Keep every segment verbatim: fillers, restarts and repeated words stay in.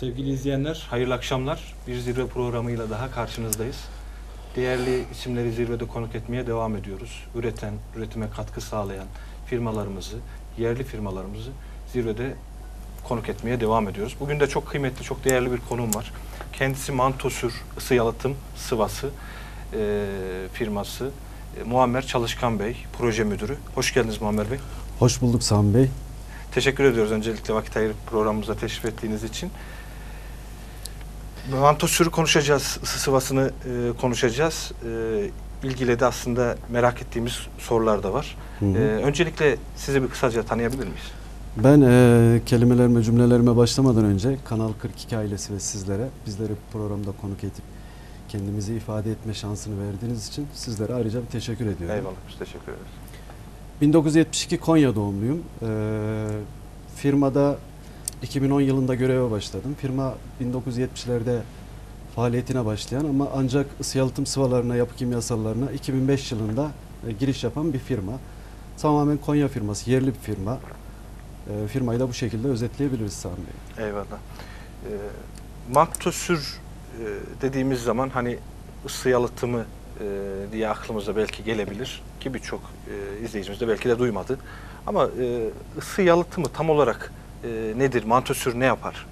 Sevgili izleyenler, hayırlı akşamlar. Bir zirve programıyla daha karşınızdayız. Değerli isimleri zirvede konuk etmeye devam ediyoruz. Üreten, üretime katkı sağlayan firmalarımızı, yerli firmalarımızı zirvede konuk etmeye devam ediyoruz. Bugün de çok kıymetli, çok değerli bir konuğum var. Kendisi Mantosür Isı Yalıtım Sıvası e, firması e, Muammer Çalışkan Bey, proje müdürü. Hoş geldiniz Muammer Bey. Hoş bulduk Sami Bey. Teşekkür ediyoruz öncelikle vakit ayırıp programımıza teşrif ettiğiniz için. Mantosür'ü konuşacağız, ısı sıvasını e, konuşacağız. E, ilgili de aslında merak ettiğimiz sorular da var. Hı hı. E, öncelikle sizi bir kısaca tanıyabilir miyiz? Ben e, kelimelerime, cümlelerime başlamadan önce Kanal kırk iki ailesi ve sizlere, bizleri programda konuk edip kendimizi ifade etme şansını verdiğiniz için sizlere ayrıca bir teşekkür ediyorum. Eyvallah, biz teşekkür ederiz. bin dokuz yüz yetmiş iki Konya doğumluyum. E, firmada iki bin on yılında göreve başladım. Firma bin dokuz yüz yetmişlerde faaliyetine başlayan ama ancak ısı yalıtım sıvalarına, yapı kimyasallarına iki bin beş yılında e, giriş yapan bir firma. Tamamen Konya firması, yerli bir firma. E, firmayı da bu şekilde özetleyebiliriz Sami Bey. Eyvallah. E, Mantosür e, dediğimiz zaman hani ısı yalıtımı e, diye aklımıza belki gelebilir ki birçok e, izleyicimiz de belki de duymadı. Ama e, ısı yalıtımı tam olarak e, nedir? Mantosür ne yapar?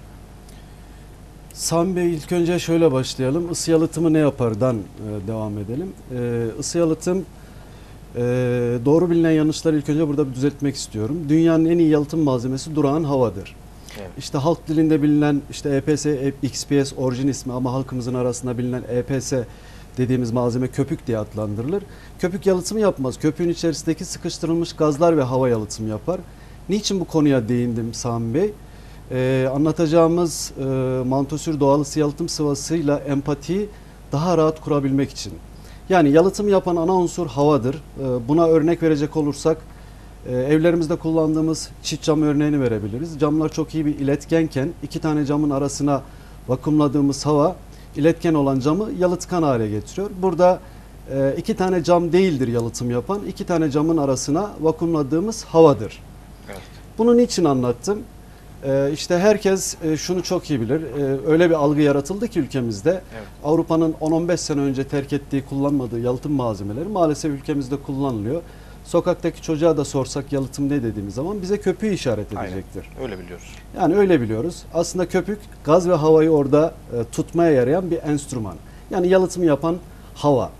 Sami Bey, ilk önce şöyle başlayalım. Isı yalıtımı ne yapardan e, devam edelim. E, ısı yalıtım e, doğru bilinen yanlışları ilk önce burada bir düzeltmek istiyorum. Dünyanın en iyi yalıtım malzemesi durağan havadır. Evet. İşte halk dilinde bilinen işte E P S, X P S orijin ismi ama halkımızın arasında bilinen E P S dediğimiz malzeme köpük diye adlandırılır. Köpük yalıtımı yapmaz. Köpüğün içerisindeki sıkıştırılmış gazlar ve hava yalıtımı yapar. Niçin bu konuya değindim Sami Bey? Ee, anlatacağımız e, Mantosür doğal ısı yalıtım sıvasıyla empatiyi daha rahat kurabilmek için. Yani yalıtım yapan ana unsur havadır. Ee, buna örnek verecek olursak e, evlerimizde kullandığımız çift cam örneğini verebiliriz. Camlar çok iyi bir iletkenken iki tane camın arasına vakumladığımız hava iletken olan camı yalıtkan hale getiriyor. Burada e, iki tane cam değildir yalıtım yapan, iki tane camın arasına vakumladığımız havadır. Evet. Bunu niçin anlattım? Ee, işte herkes e, şunu çok iyi bilir. Ee, öyle bir algı yaratıldı ki ülkemizde. Evet. Avrupa'nın on on beş sene önce terk ettiği, kullanmadığı yalıtım malzemeleri maalesef ülkemizde kullanılıyor. Sokaktaki çocuğa da sorsak yalıtım ne dediğimiz zaman bize köpüğü işaret edecektir. Aynen. Öyle biliyoruz. Yani öyle biliyoruz. Aslında köpük gaz ve havayı orada e, tutmaya yarayan bir enstrüman. Yani yalıtım yapan hava.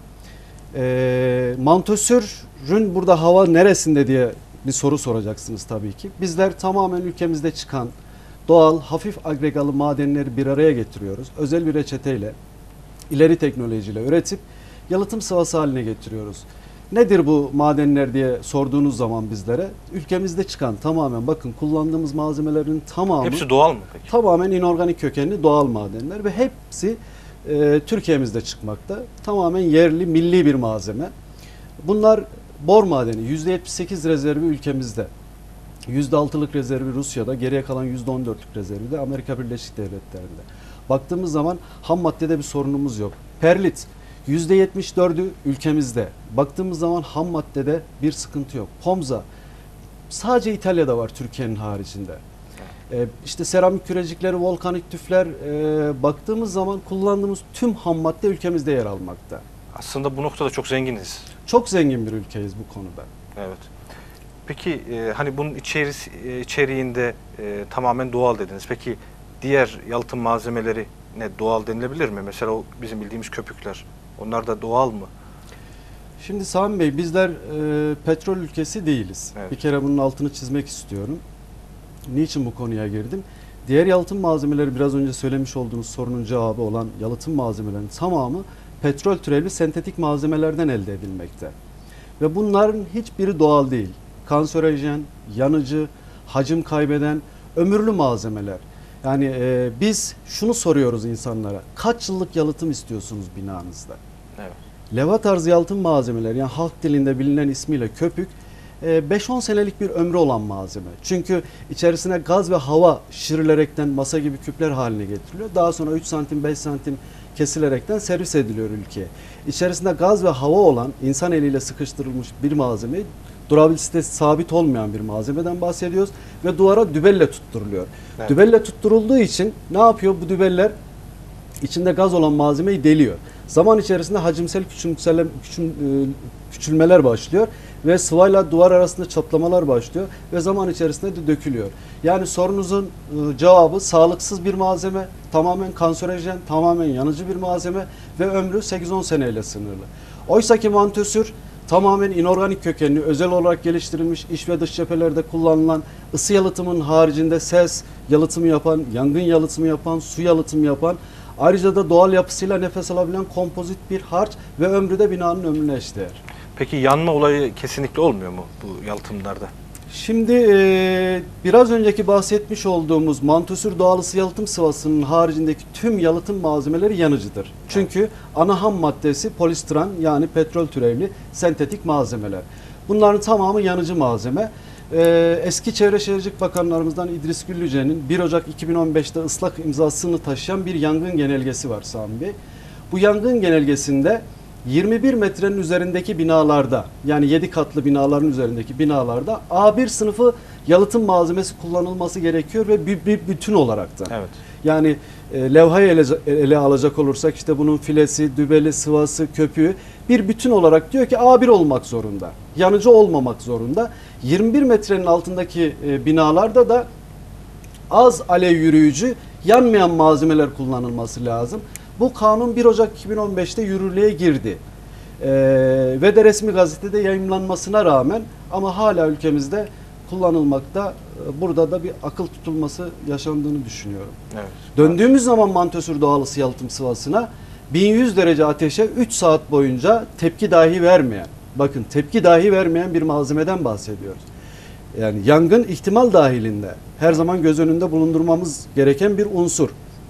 E, Mantosür'ün burada hava neresinde diye bir soru soracaksınız tabii ki. Bizler tamamen ülkemizde çıkan doğal, hafif agregalı madenleri bir araya getiriyoruz. Özel bir reçeteyle, ileri teknolojiyle üretip yalıtım sıvası haline getiriyoruz. Nedir bu madenler diye sorduğunuz zaman bizlere, ülkemizde çıkan tamamen bakın kullandığımız malzemelerin tamamı hepsi doğal mı peki? Tamamen inorganik kökenli doğal madenler ve hepsi e, Türkiye'mizde çıkmakta. Tamamen yerli, milli bir malzeme. Bunlar bor madeni yüzde yetmiş sekiz rezervi ülkemizde. yüzde altılık rezervi Rusya'da, geriye kalan yüzde on dörtlük rezervi de Amerika Birleşik Devletleri'nde. Baktığımız zaman ham maddede bir sorunumuz yok. Perlit yüzde yetmiş dördü ülkemizde. Baktığımız zaman ham maddede bir sıkıntı yok. Pomza sadece İtalya'da var, Türkiye'nin haricinde. Ee, işte seramik kürecikleri, volkanik tüfler e, baktığımız zaman kullandığımız tüm ham madde ülkemizde yer almakta. Aslında bu noktada çok zenginiz. Çok zengin bir ülkeyiz bu konuda. Evet. Peki e, hani bunun içerisi, e, içeriğinde e, tamamen doğal dediniz. Peki diğer yalıtım malzemeleri ne, doğal denilebilir mi? Mesela o bizim bildiğimiz köpükler. Onlar da doğal mı? Şimdi Sami Bey, bizler e, petrol ülkesi değiliz. Evet. Bir kere bunun altını çizmek istiyorum. Niçin bu konuya girdim? Diğer yalıtım malzemeleri, biraz önce söylemiş olduğunuz sorunun cevabı olan yalıtım malzemelerinin tamamı petrol türevli sentetik malzemelerden elde edilmekte. Ve bunların hiçbiri doğal değil. Kanserojen, yanıcı, hacim kaybeden, ömürlü malzemeler. Yani e, biz şunu soruyoruz insanlara. Kaç yıllık yalıtım istiyorsunuz binanızda? Evet. Leva tarzı yalıtım malzemeleri, yani halk dilinde bilinen ismiyle köpük, beş on senelik bir ömrü olan malzeme. Çünkü içerisine gaz ve hava şişirilerekten masa gibi küpler haline getiriliyor. Daha sonra üç santim beş santim kesilerekten servis ediliyor ülkeye. İçerisinde gaz ve hava olan, insan eliyle sıkıştırılmış bir malzeme, durabilitesi sabit olmayan bir malzemeden bahsediyoruz ve duvara dübelle tutturuluyor. Evet. Dübelle tutturulduğu için ne yapıyor bu dübeller? İçinde gaz olan malzemeyi deliyor. Zaman içerisinde hacimsel küçümsele, küçüm, e, küçülmeler başlıyor ve sıvayla duvar arasında çatlamalar başlıyor ve zaman içerisinde de dökülüyor. Yani sorunuzun e, cevabı sağlıksız bir malzeme, tamamen kanserojen, tamamen yanıcı bir malzeme ve ömrü sekiz on seneyle sınırlı. Oysa ki mantosür tamamen inorganik kökenli, özel olarak geliştirilmiş, iç ve dış cephelerde kullanılan, ısı yalıtımın haricinde ses yalıtımı yapan, yangın yalıtımı yapan, su yalıtımı yapan, ayrıca da doğal yapısıyla nefes alabilen kompozit bir harç ve ömrü de binanın ömrüne eşdeğer. Peki yanma olayı kesinlikle olmuyor mu bu yalıtımlarda? Şimdi e, biraz önceki bahsetmiş olduğumuz mantosür doğal ısı yalıtım sıvasının haricindeki tüm yalıtım malzemeleri yanıcıdır. Çünkü ana ham maddesi polistiren, yani petrol türevli sentetik malzemeler. Bunların tamamı yanıcı malzeme. Ee, eski Çevre Şehircilik Bakanlarımızdan İdris Güllüce'nin bir Ocak iki bin on beş'te ıslak imzasını taşıyan bir yangın genelgesi var Sami Bey. Bu yangın genelgesinde yirmi bir metrenin üzerindeki binalarda, yani yedi katlı binaların üzerindeki binalarda A bir sınıfı yalıtım malzemesi kullanılması gerekiyor ve bir, bir bütün olaraktan. Evet. Yani e, levhayı ele, ele alacak olursak işte bunun filesi, dübeli, sıvası, köpüğü bir bütün olarak diyor ki A bir olmak zorunda. Yanıcı olmamak zorunda. yirmi bir metrenin altındaki e, binalarda da az alev yürüyücü, yanmayan malzemeler kullanılması lazım. Bu kanun bir Ocak iki bin on beş'te yürürlüğe girdi. Ee, ve de resmi gazetede yayımlanmasına rağmen ama hala ülkemizde kullanılmakta. Burada da bir akıl tutulması yaşandığını düşünüyorum. Evet. Döndüğümüz zaman mantosür doğal ısı yalıtım sıvasına bin yüz derece ateşe üç saat boyunca tepki dahi vermeyen, bakın tepki dahi vermeyen bir malzemeden bahsediyoruz. Yani yangın ihtimal dahilinde her zaman göz önünde bulundurmamız gereken bir unsur.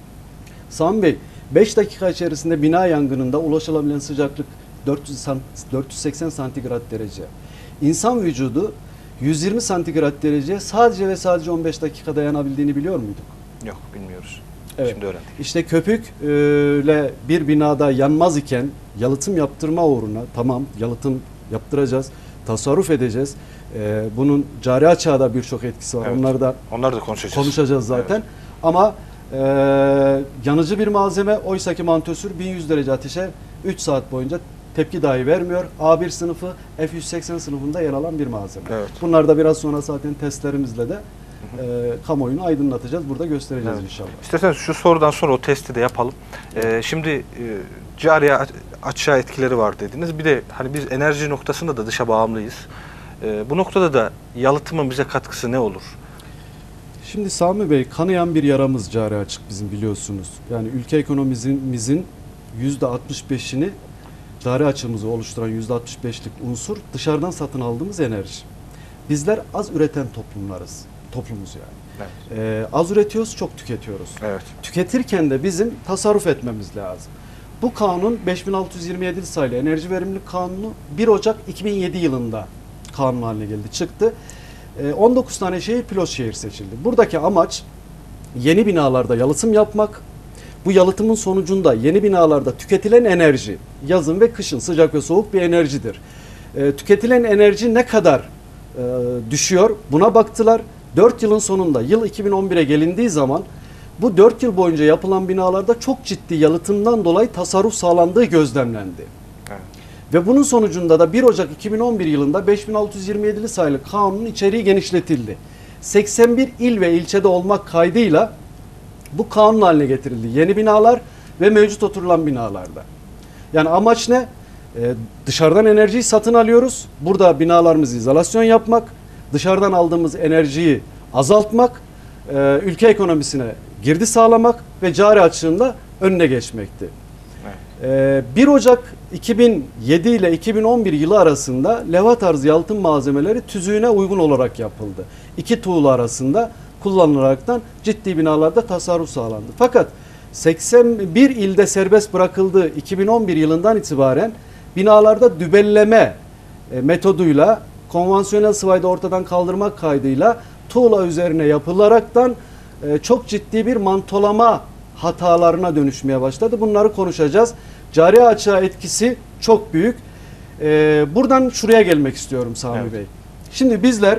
Sami Bey, beş dakika içerisinde bina yangınında ulaşılabilen sıcaklık dört yüz, dört yüz seksen santigrat derece. İnsan vücudu yüz yirmi santigrat dereceye sadece ve sadece on beş dakika dayanabildiğini biliyor muyduk? Yok, bilmiyoruz. Evet. Şimdi öğrendik. İşte köpükle bir binada yanmaz iken yalıtım yaptırma uğruna, tamam yalıtım yaptıracağız, tasarruf edeceğiz. Ee, bunun cari açığa da birçok etkisi var. Evet. Onları da Onları da konuşacağız. konuşacağız zaten. Evet. Ama e, yanıcı bir malzeme, oysa ki mantosür bin yüz derece ateşe üç saat boyunca tepki dahi vermiyor. A bir sınıfı F yüz seksen sınıfında yer alan bir malzeme. Evet. Bunlar da biraz sonra zaten testlerimizle de e, kamuoyunu aydınlatacağız. Burada göstereceğiz Evet. inşallah. İsterseniz şu sorudan sonra o testi de yapalım. Ee, şimdi e, cari açığa etkileri var dediniz. Bir de hani biz enerji noktasında da dışa bağımlıyız. Ee, bu noktada da yalıtımın bize katkısı ne olur? Şimdi Sami Bey, kanayan bir yaramız cari açık bizim, biliyorsunuz. Yani ülke ekonomimizin yüzde altmış beş'ini, cari açığımızı oluşturan yüzde altmış beş'lik unsur dışarıdan satın aldığımız enerji. Bizler az üreten toplumlarız. Toplumuz yani. Evet. Ee, az üretiyoruz, çok tüketiyoruz. Evet. Tüketirken de bizim tasarruf etmemiz lazım. Bu kanun beş bin altı yüz yirmi yedi sayılı Enerji Verimlilik Kanunu bir Ocak iki bin yedi yılında kanun haline geldi, çıktı. on dokuz tane şehir pilot şehir seçildi. Buradaki amaç yeni binalarda yalıtım yapmak. Bu yalıtımın sonucunda yeni binalarda tüketilen enerji, yazın ve kışın sıcak ve soğuk bir enerjidir. E, tüketilen enerji ne kadar e, düşüyor? Buna baktılar. dört yılın sonunda, yıl iki bin on bir'e gelindiği zaman bu dört yıl boyunca yapılan binalarda çok ciddi yalıtımdan dolayı tasarruf sağlandığı gözlemlendi. Evet. Ve bunun sonucunda da bir Ocak iki bin on bir yılında beş bin altı yüz yirmi yedi'li sayılı kanunun içeriği genişletildi. seksen bir il ve ilçede olmak kaydıyla bu kanun haline getirildi. Yeni binalar ve mevcut oturulan binalarda. Yani amaç ne? Ee, dışarıdan enerjiyi satın alıyoruz. Burada binalarımızı izolasyon yapmak, dışarıdan aldığımız enerjiyi azaltmak, e, ülke ekonomisine girdi sağlamak ve cari açığında önüne geçmekti. Evet. bir Ocak iki bin yedi ile iki bin on bir yılı arasında levha tarzı yalıtım malzemeleri tüzüğüne uygun olarak yapıldı. İki tuğla arasında kullanılaraktan ciddi binalarda tasarruf sağlandı. Fakat seksen bir ilde serbest bırakıldığı iki bin on bir yılından itibaren binalarda dübelleme metoduyla konvansiyonel sıvayı da ortadan kaldırmak kaydıyla tuğla üzerine yapılaraktan e, çok ciddi bir mantolama hatalarına dönüşmeye başladı. Bunları konuşacağız. Cari açığa etkisi çok büyük. E, buradan şuraya gelmek istiyorum Sami Evet. Bey. Şimdi bizler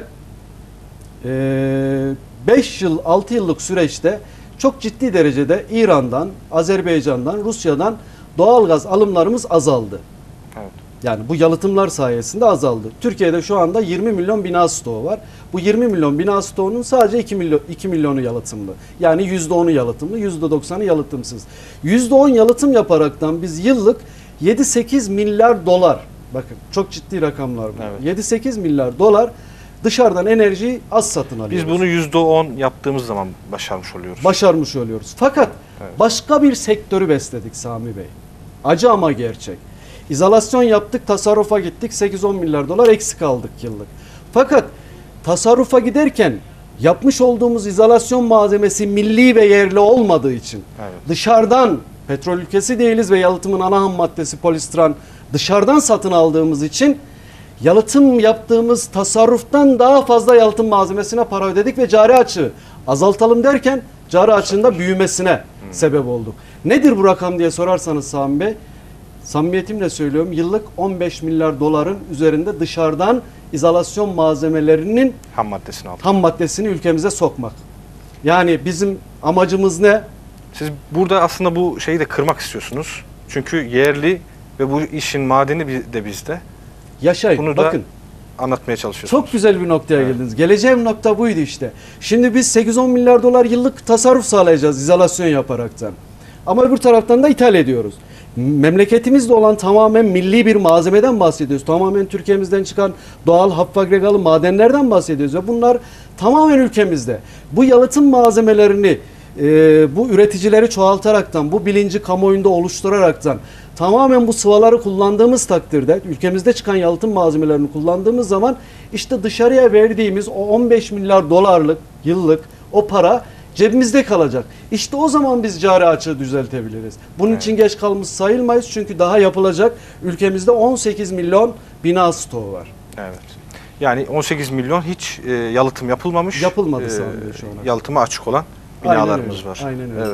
beş yıl altı yıllık süreçte çok ciddi derecede İran'dan, Azerbaycan'dan, Rusya'dan doğalgaz alımlarımız azaldı. Evet. Yani bu yalıtımlar sayesinde azaldı. Türkiye'de şu anda yirmi milyon bina stoğu var. Bu yirmi milyon bina stoğunun sadece iki milyon, iki milyonu yalıtımlı. Yani yüzde onu yalıtımlı, yüzde doksanı yalıtımsız. yüzde on yalıtım yaparaktan biz yıllık yedi sekiz milyar dolar, bakın çok ciddi rakamlar bu. Evet. yedi sekiz milyar dolar dışarıdan enerjiyi az satın alıyoruz. Biz bunu yüzde on yaptığımız zaman başarmış oluyoruz. Başarmış oluyoruz. Fakat Evet. başka bir sektörü besledik Sami Bey. Acı ama gerçek. İzolasyon yaptık, tasarrufa gittik, sekiz on milyar dolar eksik aldık yıllık. Fakat tasarrufa giderken yapmış olduğumuz izolasyon malzemesi milli ve yerli olmadığı için Evet. dışarıdan, petrol ülkesi değiliz ve yalıtımın ana ham maddesi polistiren, dışarıdan satın aldığımız için yalıtım yaptığımız tasarruftan daha fazla yalıtım malzemesine para ödedik ve cari açığı azaltalım derken cari açığın da büyümesine hmm. sebep olduk. Nedir bu rakam diye sorarsanız Sami Bey, samimiyetimle söylüyorum, yıllık on beş milyar doların üzerinde dışarıdan izolasyon malzemelerinin Ham maddesini aldık. ham maddesini ülkemize sokmak. Yani bizim amacımız ne? Siz burada aslında bu şeyi de kırmak istiyorsunuz. Çünkü yerli ve bu işin madeni bi- de bizde. Yaşayın. Bunu da Bakın. anlatmaya çalışıyorsunuz. Çok güzel bir noktaya Evet. geldiniz. Geleceğim nokta buydu işte. Şimdi biz sekiz on milyar dolar yıllık tasarruf sağlayacağız izolasyon yaparaktan. Ama öbür taraftan da ithal ediyoruz. Memleketimizde olan tamamen milli bir malzemeden bahsediyoruz. Tamamen Türkiye'mizden çıkan doğal hap agregalı madenlerden bahsediyoruz. Ve bunlar tamamen ülkemizde. Bu yalıtım malzemelerini e, bu üreticileri çoğaltaraktan, bu bilinci kamuoyunda oluşturaraktan tamamen bu sıvaları kullandığımız takdirde, ülkemizde çıkan yalıtım malzemelerini kullandığımız zaman işte dışarıya verdiğimiz o on beş milyar dolarlık yıllık o para cebimizde kalacak. İşte o zaman biz cari açığı düzeltebiliriz. Bunun Evet. için geç kalmış sayılmayız çünkü daha yapılacak ülkemizde on sekiz milyon bina stoğu var. Evet. Yani on sekiz milyon hiç e, yalıtım yapılmamış. Yapılmadı e, sanırım şu ana. Yalıtıma açık olan Aynen binalarımız öyle, var. aynen öyle. Evet.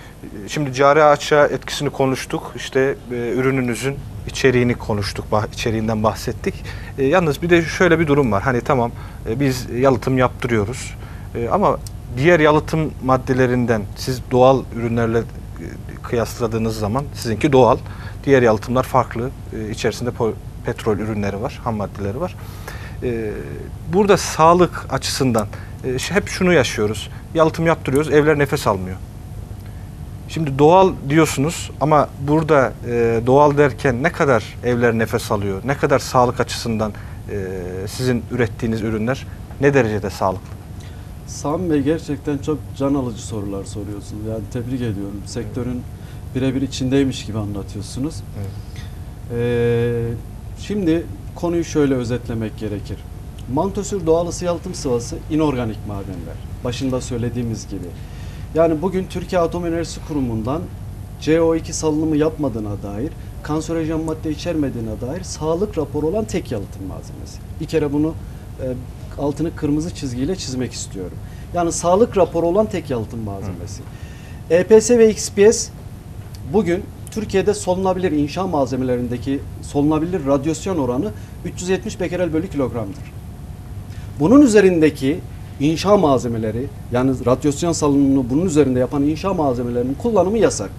Şimdi cari açığa etkisini konuştuk. İşte e, ürününüzün içeriğini konuştuk, bah, içeriğinden bahsettik. E, yalnız bir de şöyle bir durum var. Hani tamam e, biz yalıtım yaptırıyoruz. E, ama diğer yalıtım maddelerinden siz doğal ürünlerle e, kıyasladığınız zaman sizinki doğal. Diğer yalıtımlar farklı. E, içerisinde po- petrol ürünleri var, ham maddeleri var. E, burada sağlık açısından e, hep şunu yaşıyoruz. Yalıtım yaptırıyoruz, evler nefes almıyor. Şimdi doğal diyorsunuz ama burada e, doğal derken ne kadar evler nefes alıyor, ne kadar sağlık açısından e, sizin ürettiğiniz ürünler ne derecede sağlıklı? Sami Bey gerçekten çok can alıcı sorular soruyorsunuz. Yani tebrik ediyorum. Sektörün birebir içindeymiş gibi anlatıyorsunuz. Evet. Ee, şimdi konuyu şöyle özetlemek gerekir. Mantosür doğal ısı yalıtım sıvası inorganik madenler. Başında söylediğimiz gibi. Yani bugün Türkiye Atom Enerjisi Kurumu'ndan C O iki salınımı yapmadığına dair, kanserojen madde içermediğine dair sağlık raporu olan tek yalıtım malzemesi. Bir kere bunu e, altını kırmızı çizgiyle çizmek istiyorum. Yani sağlık raporu olan tek yalıtım malzemesi. Hı. E P S ve X P S bugün Türkiye'de solunabilir inşa malzemelerindeki solunabilir radyasyon oranı üç yüz yetmiş bekerel bölü kilogramdır. Bunun üzerindeki inşa malzemeleri, yani radyasyon salınımını bunun üzerinde yapan inşa malzemelerinin kullanımı yasak.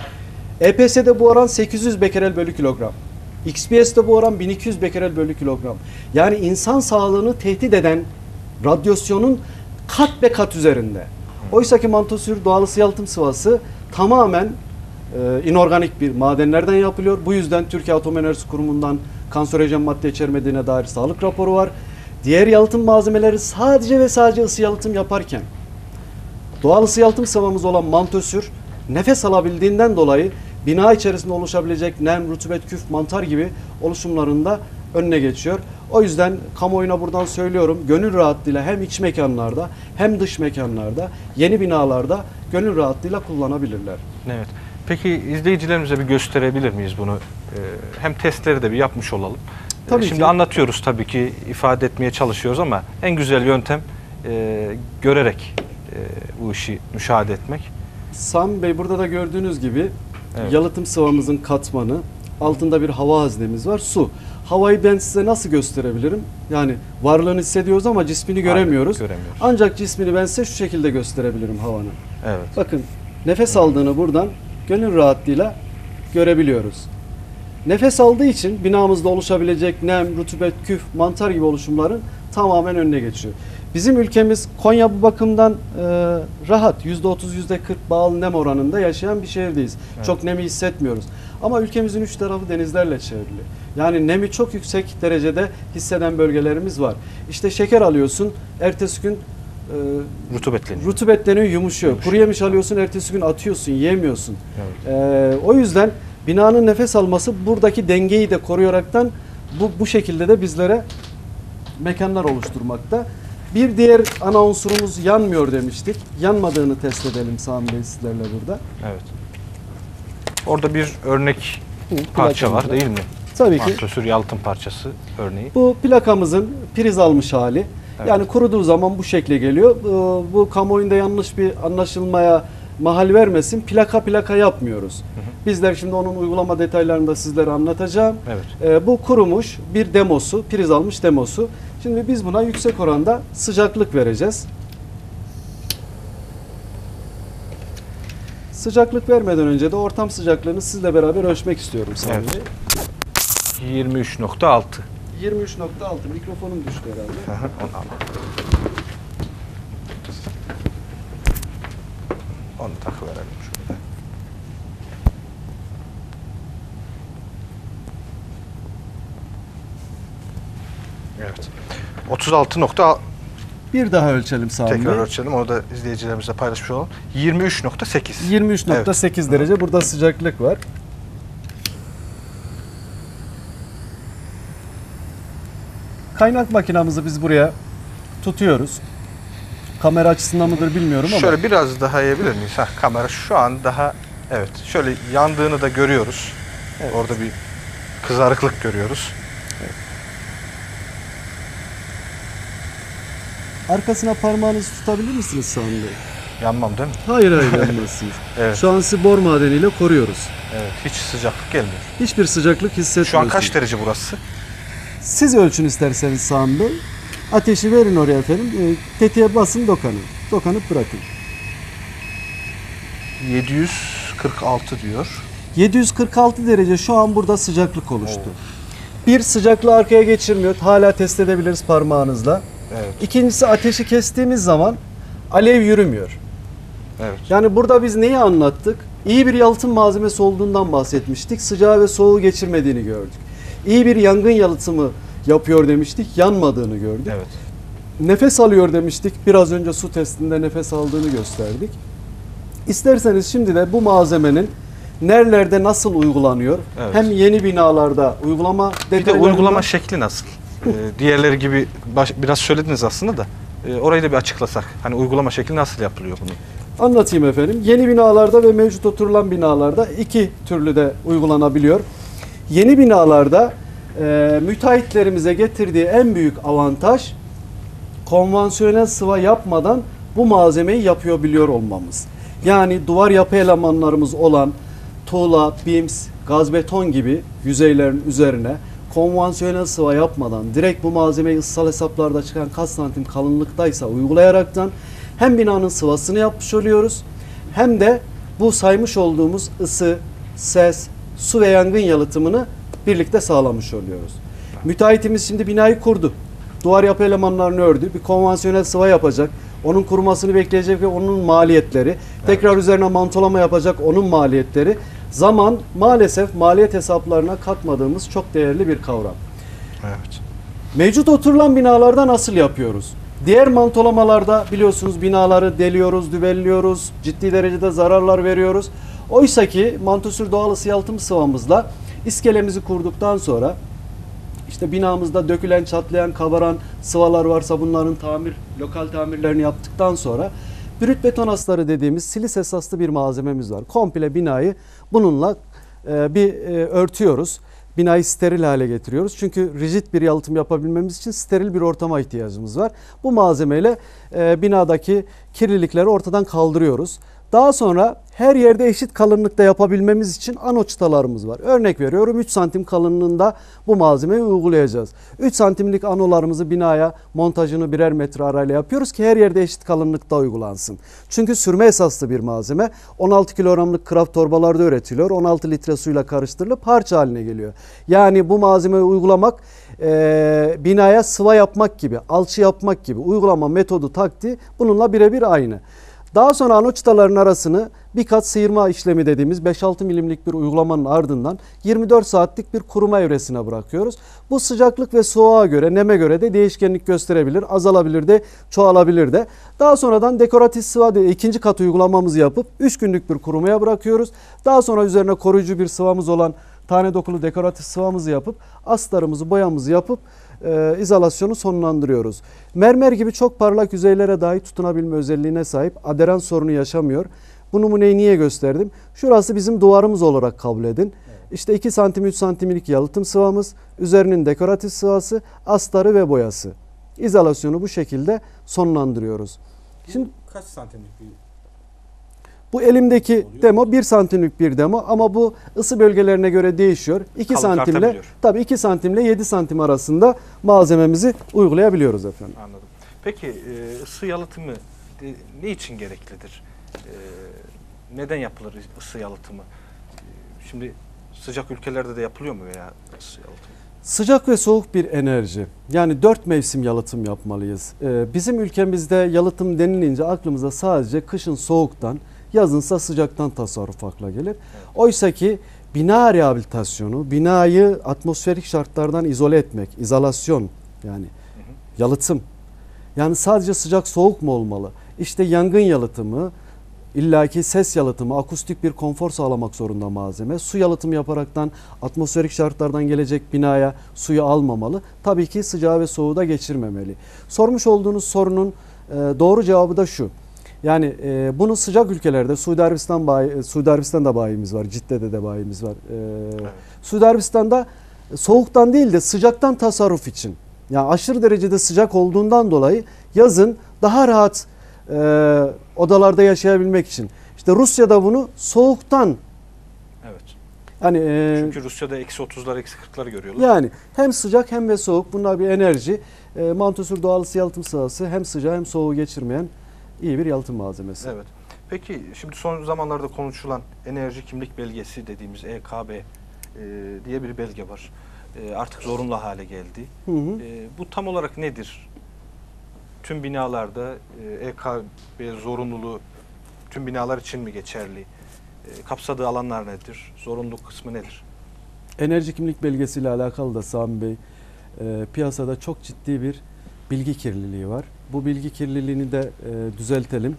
E P S'de bu oran sekiz yüz bekerel bölü kilogram. X P S'de bu oran bin iki yüz bekerel bölü kilogram. Yani insan sağlığını tehdit eden radyasyonun kat be kat üzerinde. Oysa ki mantosür doğal ısı yalıtım sıvası tamamen e, inorganik bir madenlerden yapılıyor. Bu yüzden Türkiye Atom Enerjisi Kurumu'ndan kanserojen madde içermediğine dair sağlık raporu var. Diğer yalıtım malzemeleri sadece ve sadece ısı yalıtım yaparken doğal ısı yalıtım sıvamız olan mantosür nefes alabildiğinden dolayı bina içerisinde oluşabilecek nem, rutubet, küf, mantar gibi oluşumlarında önüne geçiyor. O yüzden kamuoyuna buradan söylüyorum, gönül rahatlığıyla hem iç mekanlarda hem dış mekanlarda, yeni binalarda gönül rahatlığıyla kullanabilirler. Evet. Peki izleyicilerimize bir gösterebilir miyiz bunu? Ee, hem testleri de bir yapmış olalım. Tabii Şimdi ki. anlatıyoruz tabii ki, ifade etmeye çalışıyoruz ama en güzel yöntem e, görerek e, bu işi müşahede etmek. Sami Bey, burada da gördüğünüz gibi Evet. yalıtım sıvamızın katmanı, altında bir hava haznemiz var, su. Havayı ben size nasıl gösterebilirim? Yani varlığını hissediyoruz ama cismini göremiyoruz. Aynen, göremiyoruz. Ancak cismini ben size şu şekilde gösterebilirim havanın. Evet. Bakın, nefes aldığını buradan gönül rahatlığıyla görebiliyoruz. Nefes aldığı için binamızda oluşabilecek nem, rutubet, küf, mantar gibi oluşumların tamamen önüne geçiyor. Bizim ülkemiz Konya bu bakımdan e, rahat, yüzde otuz yüzde kırk bağlı nem oranında yaşayan bir şehirdeyiz. Evet. Çok nemi hissetmiyoruz. Ama ülkemizin üç tarafı denizlerle çevrili. Yani nemi çok yüksek derecede hisseden bölgelerimiz var. İşte şeker alıyorsun, ertesi gün e, Rutubetleniyor. rutubetleniyor, yumuşuyor. Yumuşuyor. Kuru yemiş alıyorsun, ertesi gün atıyorsun, yiyemiyorsun. Evet. E, o yüzden binanın nefes alması buradaki dengeyi de koruyaraktan bu, bu şekilde de bizlere mekanlar oluşturmakta. Bir diğer ana unsurumuz yanmıyor demiştik. Yanmadığını test edelim Sami Bey sizlerle burada. Evet. Orada bir örnek Hı, parça var plakamızda. değil mi? Tabii ki. Mantosür yalıtım parçası örneği. Bu plakamızın priz almış hali. Evet. Yani kuruduğu zaman bu şekle geliyor. Bu, bu kamuoyunda yanlış bir anlaşılmaya mahal vermesin. Plaka plaka yapmıyoruz. Hı hı. Bizler şimdi onun uygulama detaylarını da sizlere anlatacağım. Evet. Ee, bu kurumuş bir demosu, priz almış demosu. Şimdi biz buna yüksek oranda sıcaklık vereceğiz. Sıcaklık vermeden önce de ortam sıcaklığını sizle beraber ölçmek istiyorum Sami Evet. Bey. yirmi üç nokta altı. yirmi üç nokta altı, mikrofonum düştü herhalde. Onu al. Onu takıverelim şöyle. Evet. otuz altı nokta Bir daha ölçelim Sami tekrar Bey. ölçelim. Onu da izleyicilerimizle paylaşmış olalım. yirmi üç nokta sekiz. yirmi üç nokta sekiz derece. Burada sıcaklık var. Kaynak makinamızı biz buraya tutuyoruz. Kamera açısından mıdır bilmiyorum ama. Şöyle biraz daha eğebilir miyiz? Heh, kamera şu an daha, evet, şöyle yandığını da görüyoruz. Evet. Orada bir kızarıklık görüyoruz. Arkasına parmağınızı tutabilir misiniz Sami Bey? Yanmam değil mi? Hayır hayır yanmazsınız. Evet. Şu an sizi bor madeniyle koruyoruz. Evet. Hiç sıcaklık gelmiyor. Hiçbir sıcaklık hissetmiyorsunuz. Şu an kaç derece burası? Siz ölçün isterseniz Sami Bey. Ateşi verin oraya efendim. E, tetiğe basın, dokanın. Dokanıp bırakın. yedi yüz kırk altı diyor. yedi yüz kırk altı derece şu an burada sıcaklık oluştu. Oo. Bir, sıcaklığı arkaya geçirmiyor. Hala test edebiliriz parmağınızla. Evet. İkincisi, ateşi kestiğimiz zaman alev yürümüyor. Evet. Yani burada biz neyi anlattık? İyi bir yalıtım malzemesi olduğundan bahsetmiştik. Sıcağı ve soğuğu geçirmediğini gördük. İyi bir yangın yalıtımı yapıyor demiştik. Yanmadığını gördük. Evet. Nefes alıyor demiştik. Biraz önce su testinde nefes aldığını gösterdik. İsterseniz şimdi de bu malzemenin nerelerde nasıl uygulanıyor? Evet. Hem yeni binalarda uygulama Bir de detaylarında, uygulama şekli nasıl? Ee, diğerleri gibi baş- biraz söylediniz aslında da e, orayı da bir açıklasak. Hani uygulama şekli nasıl yapılıyor bunu? anlatayım efendim. Yeni binalarda ve mevcut oturulan binalarda iki türlü de uygulanabiliyor. Yeni binalarda e, müteahhitlerimize getirdiği en büyük avantaj, konvansiyonel sıva yapmadan bu malzemeyi yapıyor biliyor olmamız. Yani duvar yapı elemanlarımız olan tuğla, bims, gaz beton gibi yüzeylerin üzerine konvansiyonel sıva yapmadan direkt bu malzemeyi ıssal hesaplarda çıkan kaç santim kalınlıktaysa uygulayaraktan hem binanın sıvasını yapmış oluyoruz hem de bu saymış olduğumuz ısı, ses, su ve yangın yalıtımını birlikte sağlamış oluyoruz. Müteahhitimiz şimdi binayı kurdu. Duvar yapı elemanlarını ördü. Bir konvansiyonel sıva yapacak. Onun kurumasını bekleyecek ve onun maliyetleri. Tekrar üzerine mantolama yapacak, onun maliyetleri. Zaman maalesef maliyet hesaplarına katmadığımız çok değerli bir kavram. Evet. Mevcut oturulan binalarda nasıl yapıyoruz? Diğer mantolamalarda biliyorsunuz binaları deliyoruz, dübelliyoruz, ciddi derecede zararlar veriyoruz. Oysa ki Mantosür doğal ısı yalıtım sıvamızla iskelemizi kurduktan sonra işte binamızda dökülen, çatlayan, kabaran sıvalar varsa bunların tamir, lokal tamirlerini yaptıktan sonra brüt beton astarı dediğimiz silis esaslı bir malzememiz var. Komple binayı bununla e, bir e, örtüyoruz. binayı steril hale getiriyoruz. Çünkü rigid bir yalıtım yapabilmemiz için steril bir ortama ihtiyacımız var. Bu malzemeyle e, binadaki kirlilikleri ortadan kaldırıyoruz. Daha sonra her yerde eşit kalınlıkta yapabilmemiz için ano çıtalarımız var. Örnek veriyorum, üç santim kalınlığında bu malzemeyi uygulayacağız. üç santimlik anolarımızı binaya montajını birer metre arayla yapıyoruz ki her yerde eşit kalınlıkta uygulansın. Çünkü sürme esaslı bir malzeme. on altı kilogramlık kraft torbalarda üretiliyor. on altı litre suyla karıştırılıp harç haline geliyor. Yani bu malzemeyi uygulamak e, binaya sıva yapmak gibi, alçı yapmak gibi, uygulama metodu, taktiği bununla birebir aynı. Daha sonra ano çıtaların arasını bir kat sıyırma işlemi dediğimiz beş altı milimlik bir uygulamanın ardından yirmi dört saatlik bir kuruma evresine bırakıyoruz. Bu sıcaklık ve soğuğa göre, neme göre de değişkenlik gösterebilir, azalabilir de, çoğalabilir de. Daha sonradan dekoratif sıva diye ikinci kat uygulamamızı yapıp üç günlük bir kurumaya bırakıyoruz. Daha sonra üzerine koruyucu bir sıvamız olan tane dokulu dekoratif sıvamızı yapıp astarımızı, boyamızı yapıp e, izolasyonu sonlandırıyoruz. Mermer gibi çok parlak yüzeylere dahi tutunabilme özelliğine sahip, aderans sorunu yaşamıyor. Bu numuneyi niye gösterdim? Şurası bizim duvarımız olarak kabul edin. Evet. İşte iki santim üç santimlik yalıtım sıvamız, üzerinin dekoratif sıvası, astarı ve boyası. İzolasyonu bu şekilde sonlandırıyoruz. Şimdi kaç santimlik bir? Bu elimdeki demo bir santimlik bir demo ama bu ısı bölgelerine göre değişiyor. iki santimle tabii iki santimle yedi santim arasında malzememizi uygulayabiliyoruz efendim. Anladım. Peki ısı yalıtımı ne için gereklidir? Neden yapılır ısı yalıtımı? Şimdi sıcak ülkelerde de yapılıyor mu veya ısı yalıtımı? Sıcak ve soğuk bir enerji. Yani dört mevsim yalıtım yapmalıyız. Bizim ülkemizde yalıtım denilince aklımıza sadece kışın soğuktan, yazınsa sıcaktan tasarruf akla gelir. Evet. Oysa ki bina rehabilitasyonu, binayı atmosferik şartlardan izole etmek, izolasyon yani hı hı. yalıtım. Yani sadece sıcak soğuk mu olmalı? İşte yangın yalıtımı, illaki ses yalıtımı, akustik bir konfor sağlamak zorunda malzeme. Su yalıtımı yaparaktan atmosferik şartlardan gelecek binaya suyu almamalı. Tabii ki sıcağı ve soğuğu da geçirmemeli. Sormuş olduğunuz sorunun doğru cevabı da şu. Yani e, bunu sıcak ülkelerde, Suudi Arabistan bayi, Suudi Arabistan'da bayimiz var, Cidde'de de bayimiz var. E, evet. Suudi Arabistan'da soğuktan değil de sıcaktan tasarruf için. Yani aşırı derecede sıcak olduğundan dolayı yazın daha rahat e, odalarda yaşayabilmek için. İşte Rusya'da bunu soğuktan. Evet. Yani e, çünkü Rusya'da eksi otuzlar, eksi kırklar görüyorlar. Yani hem sıcak hem de soğuk. Bunlar bir enerji. E, Mantosur doğal ısı yalıtım sıvası hem sıcağı hem soğuğu geçirmeyen İyi bir yalıtım malzemesi. Evet. Peki şimdi son zamanlarda konuşulan enerji kimlik belgesi dediğimiz E K B e, diye bir belge var. E, artık zorunlu hale geldi. Hı hı. E, bu tam olarak nedir? Tüm binalarda e, E K B zorunluluğu tüm binalar için mi geçerli? E, kapsadığı alanlar nedir? Zorunluluk kısmı nedir? Enerji kimlik belgesiyle alakalı da Sami Bey, e, piyasada çok ciddi bir bilgi kirliliği var. Bu bilgi kirliliğini de e, düzeltelim.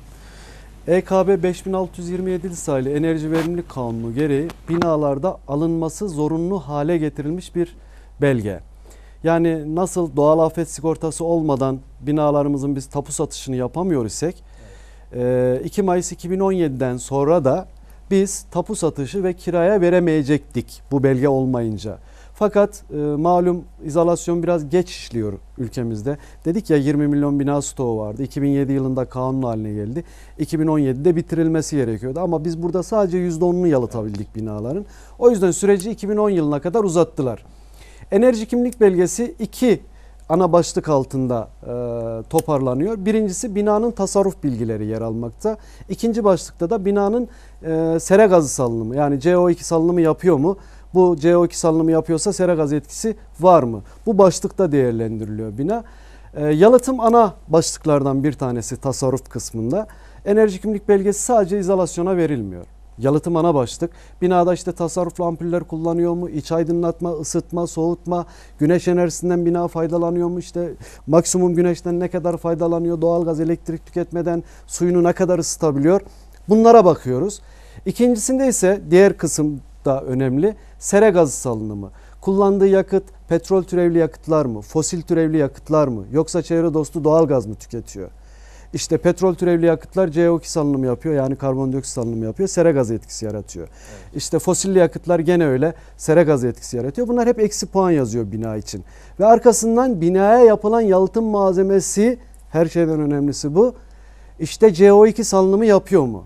E K B beş bin altı yüz yirmi yedi sayılı Enerji Verimlilik Kanunu gereği binalarda alınması zorunlu hale getirilmiş bir belge. Yani nasıl doğal afet sigortası olmadan binalarımızın biz tapu satışını yapamıyor isek, evet. e, iki Mayıs iki bin on yedi'den sonra da biz tapu satışı ve kiraya veremeyecektik bu belge olmayınca. Fakat e, malum izolasyon biraz geç işliyor ülkemizde. Dedik ya yirmi milyon bina stoğu vardı. iki bin yedi yılında kanun haline geldi. iki bin on yedi'de bitirilmesi gerekiyordu. Ama biz burada sadece yüzde on'unu yalıtabildik binaların. O yüzden süreci iki bin on yılına kadar uzattılar. Enerji kimlik belgesi iki ana başlık altında e, toparlanıyor. Birincisi binanın tasarruf bilgileri yer almakta. İkinci başlıkta da binanın e, sera gazı salınımı yani C O iki salınımı yapıyor mu? Bu C O iki salınımı yapıyorsa sera gazı etkisi var mı? Bu başlıkta değerlendiriliyor bina. E, yalıtım ana başlıklardan bir tanesi tasarruf kısmında. Enerji kimlik belgesi sadece izolasyona verilmiyor. Yalıtım ana başlık. Binada işte tasarruflu ampuller kullanıyor mu? İç aydınlatma, ısıtma, soğutma, güneş enerjisinden bina faydalanıyor mu? İşte maksimum güneşten ne kadar faydalanıyor? Doğalgaz, elektrik tüketmeden suyunu ne kadar ısıtabiliyor? Bunlara bakıyoruz. İkincisinde ise diğer kısım da önemli. Sera gazı salınımı. Kullandığı yakıt petrol türevli yakıtlar mı? Fosil türevli yakıtlar mı? Yoksa çevre dostu doğalgaz mı tüketiyor? İşte petrol türevli yakıtlar C O iki salınımı yapıyor, yani karbondioksit salınımı yapıyor, sera gazı etkisi yaratıyor. Evet. İşte fosilli yakıtlar gene öyle sera gazı etkisi yaratıyor. Bunlar hep eksi puan yazıyor bina için. Ve arkasından binaya yapılan yalıtım malzemesi, her şeyden önemlisi bu. İşte C O iki salınımı yapıyor mu?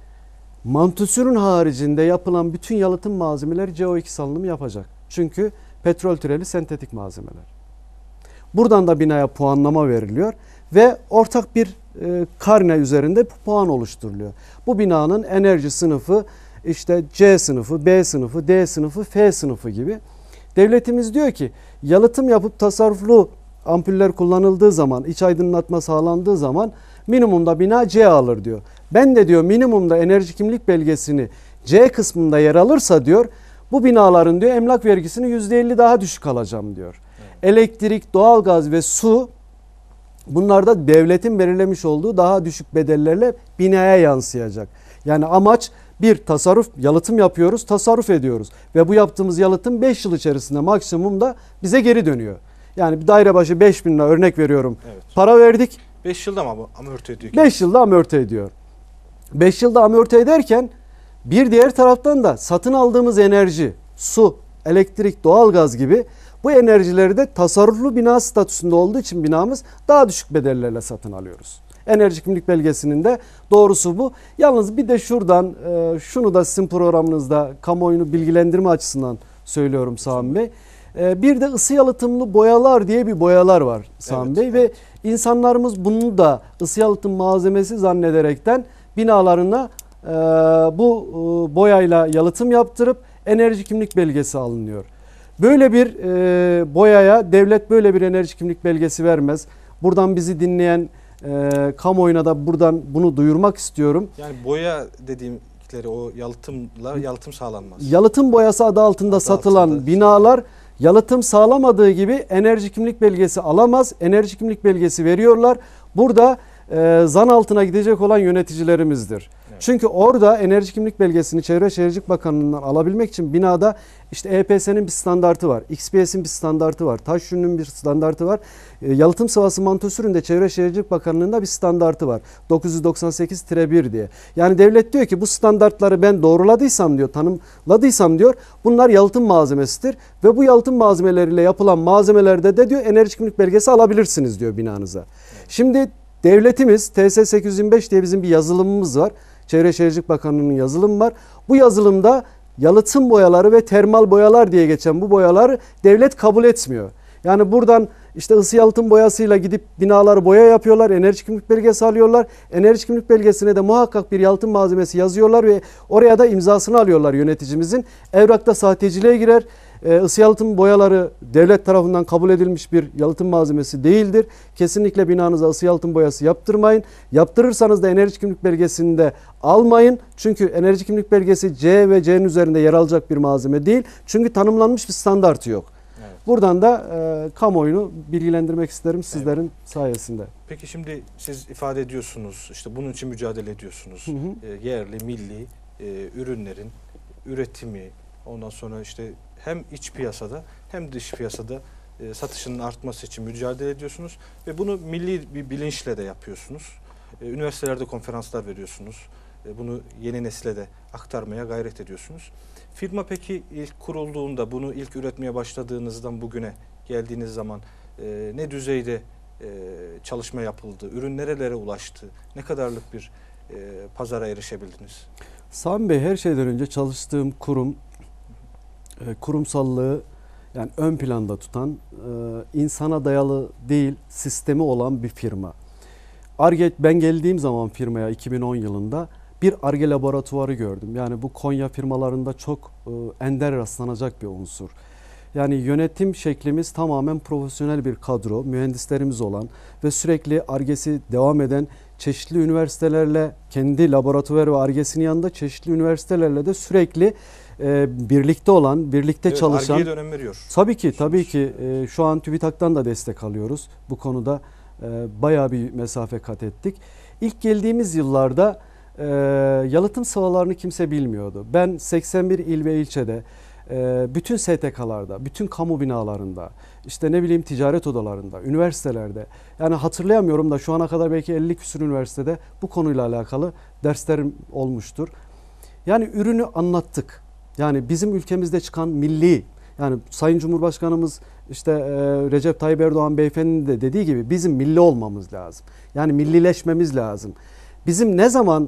Mantosürün haricinde yapılan bütün yalıtım malzemeleri C O iki salınımı yapacak. Çünkü petrol türevli sentetik malzemeler. Buradan da binaya puanlama veriliyor ve ortak bir e, karne üzerinde puan oluşturuluyor. Bu binanın enerji sınıfı işte C sınıfı, B sınıfı, D sınıfı, F sınıfı gibi. Devletimiz diyor ki yalıtım yapıp tasarruflu ampuller kullanıldığı zaman, iç aydınlatma sağlandığı zaman minimumda bina C alır diyor. Ben de diyor minimumda enerji kimlik belgesini C kısmında yer alırsa diyor bu binaların diyor emlak vergisini yüzde elli daha düşük alacağım diyor. Evet. Elektrik, doğalgaz ve su, bunlar da devletin belirlemiş olduğu daha düşük bedellerle binaya yansıyacak. Yani amaç bir, tasarruf, yalıtım yapıyoruz, tasarruf ediyoruz. Ve bu yaptığımız yalıtım beş yıl içerisinde maksimumda bize geri dönüyor. Yani bir daire başı beş bin lira örnek veriyorum. Evet. Para verdik. beş yılda mı amorti ediyor? beş yılda amorti ediyor. beş yılda amorti ederken bir diğer taraftan da satın aldığımız enerji, su, elektrik, doğalgaz gibi bu enerjileri de tasarruflu bina statüsünde olduğu için binamız daha düşük bedellerle satın alıyoruz. Enerji kimlik belgesinin de doğrusu bu. Yalnız bir de şuradan e, şunu da sizin programınızda kamuoyunu bilgilendirme açısından söylüyorum Sami Bey. E, bir de ısı yalıtımlı boyalar diye bir boyalar var Sami evet, Bey evet. Ve insanlarımız bunu da ısı yalıtım malzemesi zannederekten binalarına e, bu e, boyayla yalıtım yaptırıp enerji kimlik belgesi alınıyor. Böyle bir e, boyaya devlet böyle bir enerji kimlik belgesi vermez. Buradan bizi dinleyen e, kamuoyuna da buradan bunu duyurmak istiyorum. Yani boya dediğimleri o yalıtımla yalıtım sağlanmaz. Yalıtım boyası adı altında adı satılan altında. binalar yalıtım sağlamadığı gibi enerji kimlik belgesi alamaz. Enerji kimlik belgesi veriyorlar. Burada e, zan altına gidecek olan yöneticilerimizdir. Evet. Çünkü orada enerji kimlik belgesini Çevre Şehircilik Bakanlığı'ndan alabilmek için binada işte E P S'nin bir standartı var. X P S'in bir standartı var. Taş yününün bir standartı var. E, yalıtım sıvası mantosürün de Çevre Şehircilik Bakanlığı'nda bir standartı var. dokuz yüz doksan sekiz bir diye. Yani devlet diyor ki bu standartları ben doğruladıysam diyor, tanımladıysam diyor bunlar yalıtım malzemesidir. Ve bu yalıtım malzemeleriyle yapılan malzemelerde de diyor enerji kimlik belgesi alabilirsiniz diyor binanıza. Evet. Şimdi devletimiz T S sekiz yüz yirmi beş diye bizim bir yazılımımız var. Çevre Şehircilik Bakanlığı'nın yazılımı var. Bu yazılımda yalıtım boyaları ve termal boyalar diye geçen bu boyaları devlet kabul etmiyor. Yani buradan işte ısı yalıtım boyasıyla gidip binaları boya yapıyorlar. Enerji kimlik belgesi alıyorlar. Enerji kimlik belgesine de muhakkak bir yalıtım malzemesi yazıyorlar ve oraya da imzasını alıyorlar yöneticimizin. Evrakta sahteciliğe girer. Isı yalıtım boyaları devlet tarafından kabul edilmiş bir yalıtım malzemesi değildir. Kesinlikle binanıza ısı yalıtım boyası yaptırmayın. Yaptırırsanız da enerji kimlik belgesini de almayın. Çünkü enerji kimlik belgesi C ve C'nin üzerinde yer alacak bir malzeme değil. Çünkü tanımlanmış bir standartı yok. Evet. Buradan da e, kamuoyunu bilgilendirmek isterim sizlerin evet. sayesinde. Peki şimdi siz ifade ediyorsunuz, işte bunun için mücadele ediyorsunuz. Hı hı. E, yerli, milli e, ürünlerin üretimi, ondan sonra işte hem iç piyasada hem dış piyasada e, satışının artması için mücadele ediyorsunuz ve bunu milli bir bilinçle de yapıyorsunuz. E, üniversitelerde konferanslar veriyorsunuz. E, bunu yeni nesile de aktarmaya gayret ediyorsunuz. Firma peki ilk kurulduğunda, bunu ilk üretmeye başladığınızdan bugüne geldiğiniz zaman e, ne düzeyde e, çalışma yapıldı? Ürün nerelere ulaştı? Ne kadarlık bir e, pazara erişebildiniz? Sami Bey, her şeyden önce çalıştığım kurum kurumsallığı yani ön planda tutan, insana dayalı değil sistemi olan bir firma. Ar-Ge, ben geldiğim zaman firmaya iki bin on yılında bir Ar-Ge laboratuvarı gördüm. Yani bu Konya firmalarında çok ender rastlanacak bir unsur. Yani yönetim şeklimiz tamamen profesyonel bir kadro, mühendislerimiz olan ve sürekli Ar-Ge'si devam eden çeşitli üniversitelerle, kendi laboratuvar ve Ar-Ge'sinin yanında çeşitli üniversitelerle de sürekli e, birlikte olan, birlikte evet, çalışan. Ar-Ge'ye de önem veriyor. Tabii ki, tabii ki. E, şu an TÜBİTAK'tan da destek alıyoruz. Bu konuda e, bayağı bir mesafe kat ettik. İlk geldiğimiz yıllarda e, yalıtım sıvalarını kimse bilmiyordu. Ben seksen bir il ve ilçede, bütün S T K'larda, bütün kamu binalarında işte ne bileyim ticaret odalarında, üniversitelerde, yani hatırlayamıyorum da şu ana kadar belki elli küsur üniversitede bu konuyla alakalı derslerim olmuştur. Yani ürünü anlattık. Yani bizim ülkemizde çıkan milli, yani Sayın Cumhurbaşkanımız işte e, Recep Tayyip Erdoğan beyefendinin de dediği gibi bizim milli olmamız lazım. Yani millileşmemiz lazım. Bizim ne zaman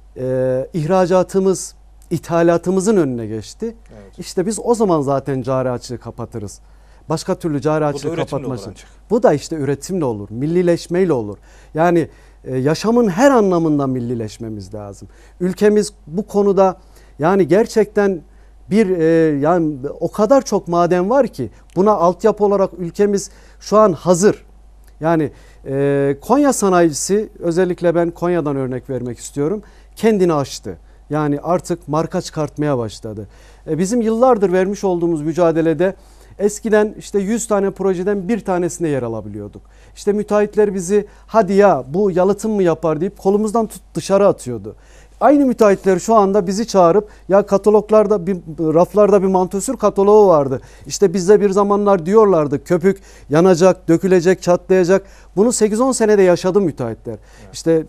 e, ihracatımız ithalatımızın önüne geçti. Evet. İşte biz o zaman zaten cari açığı kapatırız. Başka türlü cari açığı kapatmak için. Bu da işte üretimle olur, millileşmeyle olur. Yani e, yaşamın her anlamında millileşmemiz lazım. Ülkemiz bu konuda yani gerçekten bir e, yani o kadar çok maden var ki buna altyapı olarak ülkemiz şu an hazır. Yani e, Konya sanayicisi, özellikle ben Konya'dan örnek vermek istiyorum, kendini aştı. Yani artık marka çıkartmaya başladı. E, bizim yıllardır vermiş olduğumuz mücadelede eskiden işte yüz tane projeden bir tanesine yer alabiliyorduk. İşte müteahhitler bizi hadi ya bu yalıtım mı yapar deyip kolumuzdan tut dışarı atıyordu. Aynı müteahhitler şu anda bizi çağırıp ya kataloglarda bir raflarda bir mantosür kataloğu vardı. İşte bize bir zamanlar diyorlardı köpük yanacak, dökülecek, çatlayacak. Bunu sekiz on senede yaşadı müteahhitler. Evet. İşte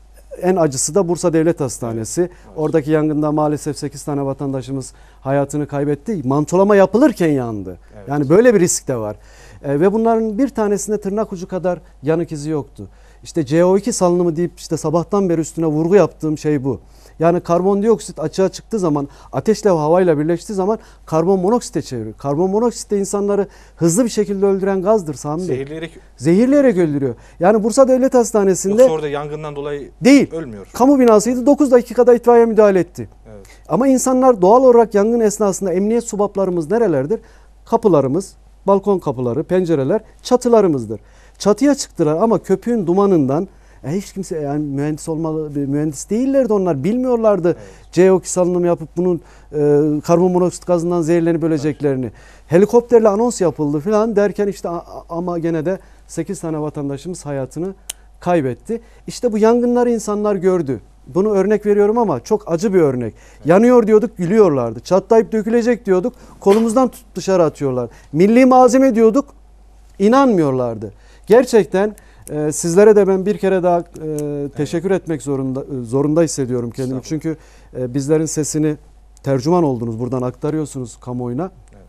en acısı da Bursa Devlet Hastanesi. Evet. Oradaki yangında maalesef sekiz tane vatandaşımız hayatını kaybetti. Mantolama yapılırken yandı. Evet. Yani böyle bir risk de var. E, ve bunların bir tanesinde tırnak ucu kadar yanık izi yoktu. İşte C O iki salınımı deyip işte sabahtan beri üstüne vurgu yaptığım şey bu. Yani karbondioksit açığa çıktığı zaman, ateşle ve havayla birleştiği zaman karbon monoksite çeviriyor. Karbon monoksit de insanları hızlı bir şekilde öldüren gazdır Sami Bey. Zehirleyerek. Zehirleyerek öldürüyor. Yani Bursa Devlet Hastanesi'nde... Yoksa orada yangından dolayı değil, ölmüyor. Kamu binasıydı, dokuz dakikada itfaiye müdahale etti. Evet. Ama insanlar doğal olarak yangın esnasında emniyet subaplarımız nerelerdir? Kapılarımız, balkon kapıları, pencereler, çatılarımızdır. Çatıya çıktılar ama köpüğün dumanından e, hiç kimse, yani mühendis olmalı, mühendis değillerdi onlar, bilmiyorlardı. Evet. C O iki salınımı yapıp bunun e, karbon monoksit gazından zehirlenip öleceklerini. Evet. Helikopterle anons yapıldı falan derken işte ama gene de sekiz tane vatandaşımız hayatını kaybetti. İşte bu yangınları insanlar gördü. Bunu örnek veriyorum ama çok acı bir örnek. Evet. Yanıyor diyorduk, gülüyorlardı. Çatlayıp dökülecek diyorduk, kolumuzdan tutup dışarı atıyorlar. Milli malzeme diyorduk, inanmıyorlardı. Gerçekten e, sizlere de ben bir kere daha e, teşekkür evet. etmek zorunda e, zorunda hissediyorum kendimi. Çünkü e, bizlerin sesini tercüman oldunuz, buradan aktarıyorsunuz kamuoyuna. Evet.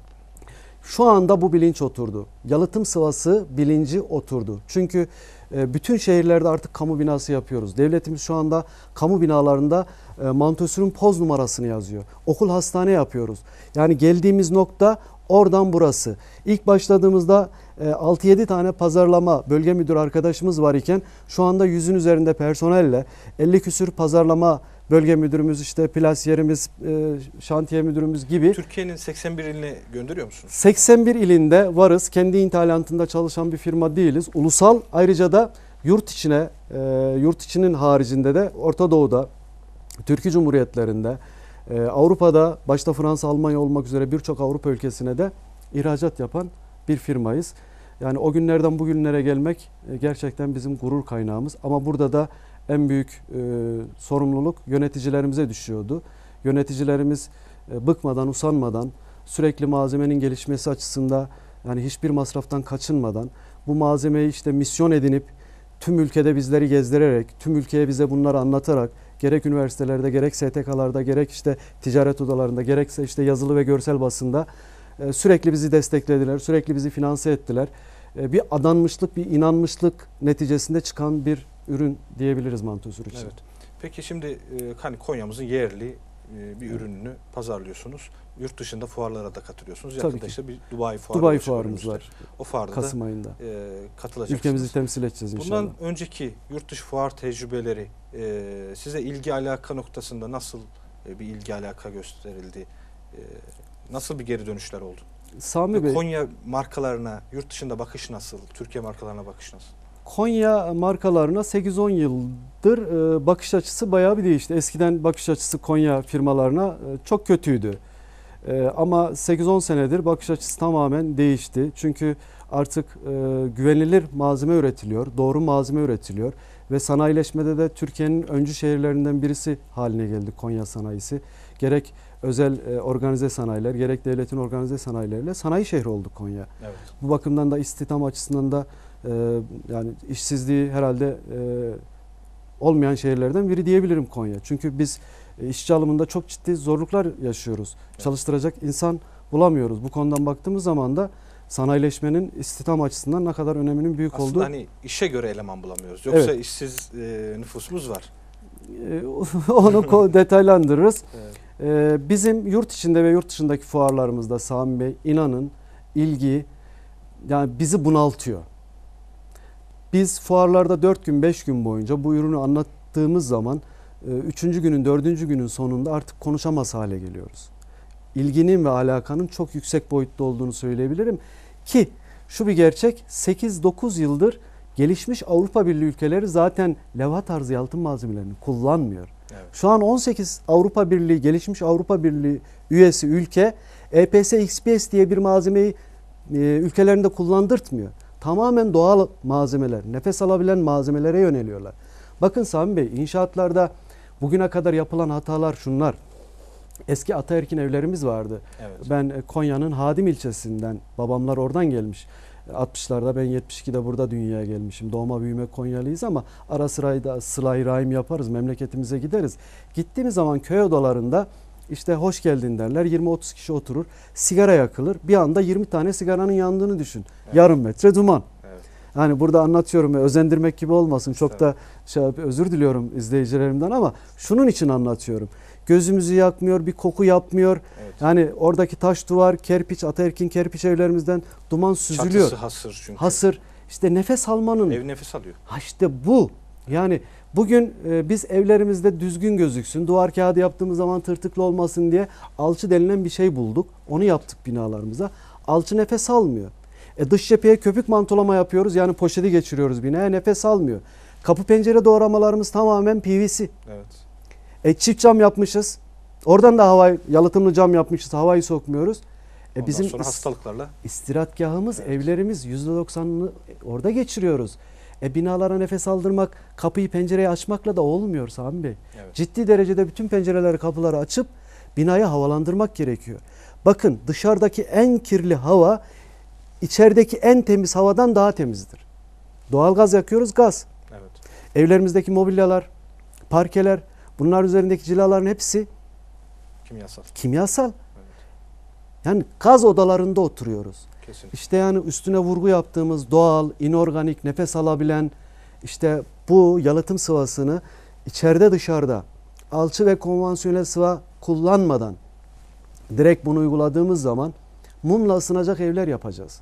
Şu anda bu bilinç oturdu. Yalıtım sıvası bilinci oturdu. Çünkü e, bütün şehirlerde artık kamu binası yapıyoruz. Devletimiz şu anda kamu binalarında e, mantosürün poz numarasını yazıyor. Okul, hastane yapıyoruz. Yani geldiğimiz nokta oradan burası. İlk başladığımızda altı yedi tane pazarlama bölge müdürü arkadaşımız var iken şu anda yüzün üzerinde personelle elli küsür pazarlama bölge müdürümüz, işte plasiyerimiz, şantiye müdürümüz gibi. Türkiye'nin seksen bir iline gönderiyor musunuz? seksen bir ilinde varız. Kendi ithalatında çalışan bir firma değiliz. Ulusal, ayrıca da yurt içine, yurt içinin haricinde de Orta Doğu'da, Türkiye Cumhuriyetlerinde, Avrupa'da başta Fransa, Almanya olmak üzere birçok Avrupa ülkesine de ihracat yapan bir firmayız. Yani o günlerden bugünlere gelmek gerçekten bizim gurur kaynağımız. Ama burada da en büyük e, sorumluluk yöneticilerimize düşüyordu. Yöneticilerimiz e, bıkmadan, usanmadan, sürekli malzemenin gelişmesi açısından, yani hiçbir masraftan kaçınmadan bu malzemeyi işte misyon edinip tüm ülkede bizleri gezdirerek, tüm ülkeye bize bunları anlatarak, gerek üniversitelerde, gerek S T K'larda, gerek işte ticaret odalarında, gerekse işte yazılı ve görsel basında sürekli bizi desteklediler, sürekli bizi finanse ettiler. Bir adanmışlık, bir inanmışlık neticesinde çıkan bir ürün diyebiliriz mantosür için. Evet. Peki şimdi hani Konya'mızın yerli bir ürününü pazarlıyorsunuz. Yurt dışında fuarlara da katılıyorsunuz. Yakında işte bir Dubai fuarı Dubai fuarımız var. O fuarda Kasım ayında e, katılacaksınız. Ülkemizi temsil edeceğiz inşallah. Bundan önceki yurt dışı fuar tecrübeleri e, size ilgi alaka noktasında nasıl e, bir ilgi alaka gösterildi? E, nasıl bir geri dönüşler oldu? Sami Bey, Konya markalarına yurt dışında bakış nasıl? Türkiye markalarına bakış nasıl? Konya markalarına sekiz on yıldır e, bakış açısı bayağı bir değişti. Eskiden bakış açısı Konya firmalarına e, çok kötüydü. E, ama sekiz on senedir bakış açısı tamamen değişti. Çünkü artık e, güvenilir malzeme üretiliyor, doğru malzeme üretiliyor. Ve sanayileşmede de Türkiye'nin öncü şehirlerinden birisi haline geldi Konya sanayisi. gerek özel e, organize sanayiler, gerek devletin organize sanayileriyle sanayi şehri oldu Konya. Evet. Bu bakımdan da istihdam açısından da e, yani işsizliği herhalde e, olmayan şehirlerden biri diyebilirim Konya. Çünkü biz e, işçi alımında çok ciddi zorluklar yaşıyoruz. Evet. Çalıştıracak insan bulamıyoruz. Bu konudan baktığımız zaman da sanayileşmenin istihdam açısından ne kadar öneminin büyük Aslında olduğu. hani işe göre eleman bulamıyoruz. Yoksa Evet. işsiz e, nüfusumuz var. E, onu ko- detaylandırırız. Evet. E, bizim yurt içinde ve yurt dışındaki fuarlarımızda Sami Bey inanın ilgi yani bizi bunaltıyor. Biz fuarlarda dört gün beş gün boyunca bu ürünü anlattığımız zaman üçüncü günün dördüncü günün sonunda artık konuşamaz hale geliyoruz. İlginin ve alakanın çok yüksek boyutta olduğunu söyleyebilirim ki şu bir gerçek, sekiz dokuz yıldır gelişmiş Avrupa Birliği ülkeleri zaten levha tarzı yalıtım malzemelerini kullanmıyor. Evet. Şu an on sekiz Avrupa Birliği, gelişmiş Avrupa Birliği üyesi ülke E P S X P S diye bir malzemeyi e, ülkelerinde kullandırtmıyor. Tamamen doğal malzemeler, nefes alabilen malzemelere yöneliyorlar. Bakın Sami Bey, inşaatlarda bugüne kadar yapılan hatalar şunlar. Eski ataerkin evlerimiz vardı. Evet. Ben Konya'nın Hadim ilçesinden, babamlar oradan gelmiş. altmışlarda ben yetmiş ikide burada dünyaya gelmişim. Doğma büyüme Konyalıyız ama ara sırayda sıla-i rahim yaparız. Memleketimize gideriz. Gittiğimiz zaman köy odalarında işte hoş geldin derler. yirmi otuz kişi oturur. Sigara yakılır. Bir anda yirmi tane sigaranın yandığını düşün. Evet. Yarım metre duman. Evet. Hani burada anlatıyorum ve özendirmek gibi olmasın. Çok Evet. da şey, özür diliyorum izleyicilerimden ama şunun için anlatıyorum. Gözümüzü yakmıyor, bir koku yapmıyor. Evet. Yani oradaki taş duvar, kerpiç, ataerkin kerpiç evlerimizden duman süzülüyor. Çatısı hasır çünkü. Hasır. İşte nefes almanın. Ev nefes alıyor. Ha işte bu. Yani bugün e, biz evlerimizde düzgün gözüksün, duvar kağıdı yaptığımız zaman tırtıklı olmasın diye alçı denilen bir şey bulduk. Onu yaptık binalarımıza. Alçı nefes almıyor. E dış cepheye köpük mantolama yapıyoruz. Yani poşeti geçiriyoruz binaya, nefes almıyor. Kapı pencere doğramalarımız tamamen P V C. Evet. E çift cam yapmışız. Oradan da hava yalıtımlı cam yapmışız. Havayı sokmuyoruz. E Ondan bizim sonra is- hastalıklarla. istirahatgahımız, Evet. evlerimiz yüzde doksanını orada geçiriyoruz. E binalara nefes aldırmak, kapıyı pencereyi açmakla da olmuyor Sami Bey. Evet. Ciddi derecede bütün pencereleri, kapıları açıp binayı havalandırmak gerekiyor. Bakın dışarıdaki en kirli hava içerideki en temiz havadan daha temizdir. Doğalgaz yakıyoruz, gaz. Evet. Evlerimizdeki mobilyalar, parkeler, bunlar üzerindeki cilaların hepsi Kimyasal. kimyasal. Evet. Yani gaz odalarında oturuyoruz. Kesinlikle. İşte yani üstüne vurgu yaptığımız doğal, inorganik, nefes alabilen işte bu yalıtım sıvasını içeride dışarıda alçı ve konvansiyonel sıva kullanmadan direkt bunu uyguladığımız zaman mumla ısınacak evler yapacağız.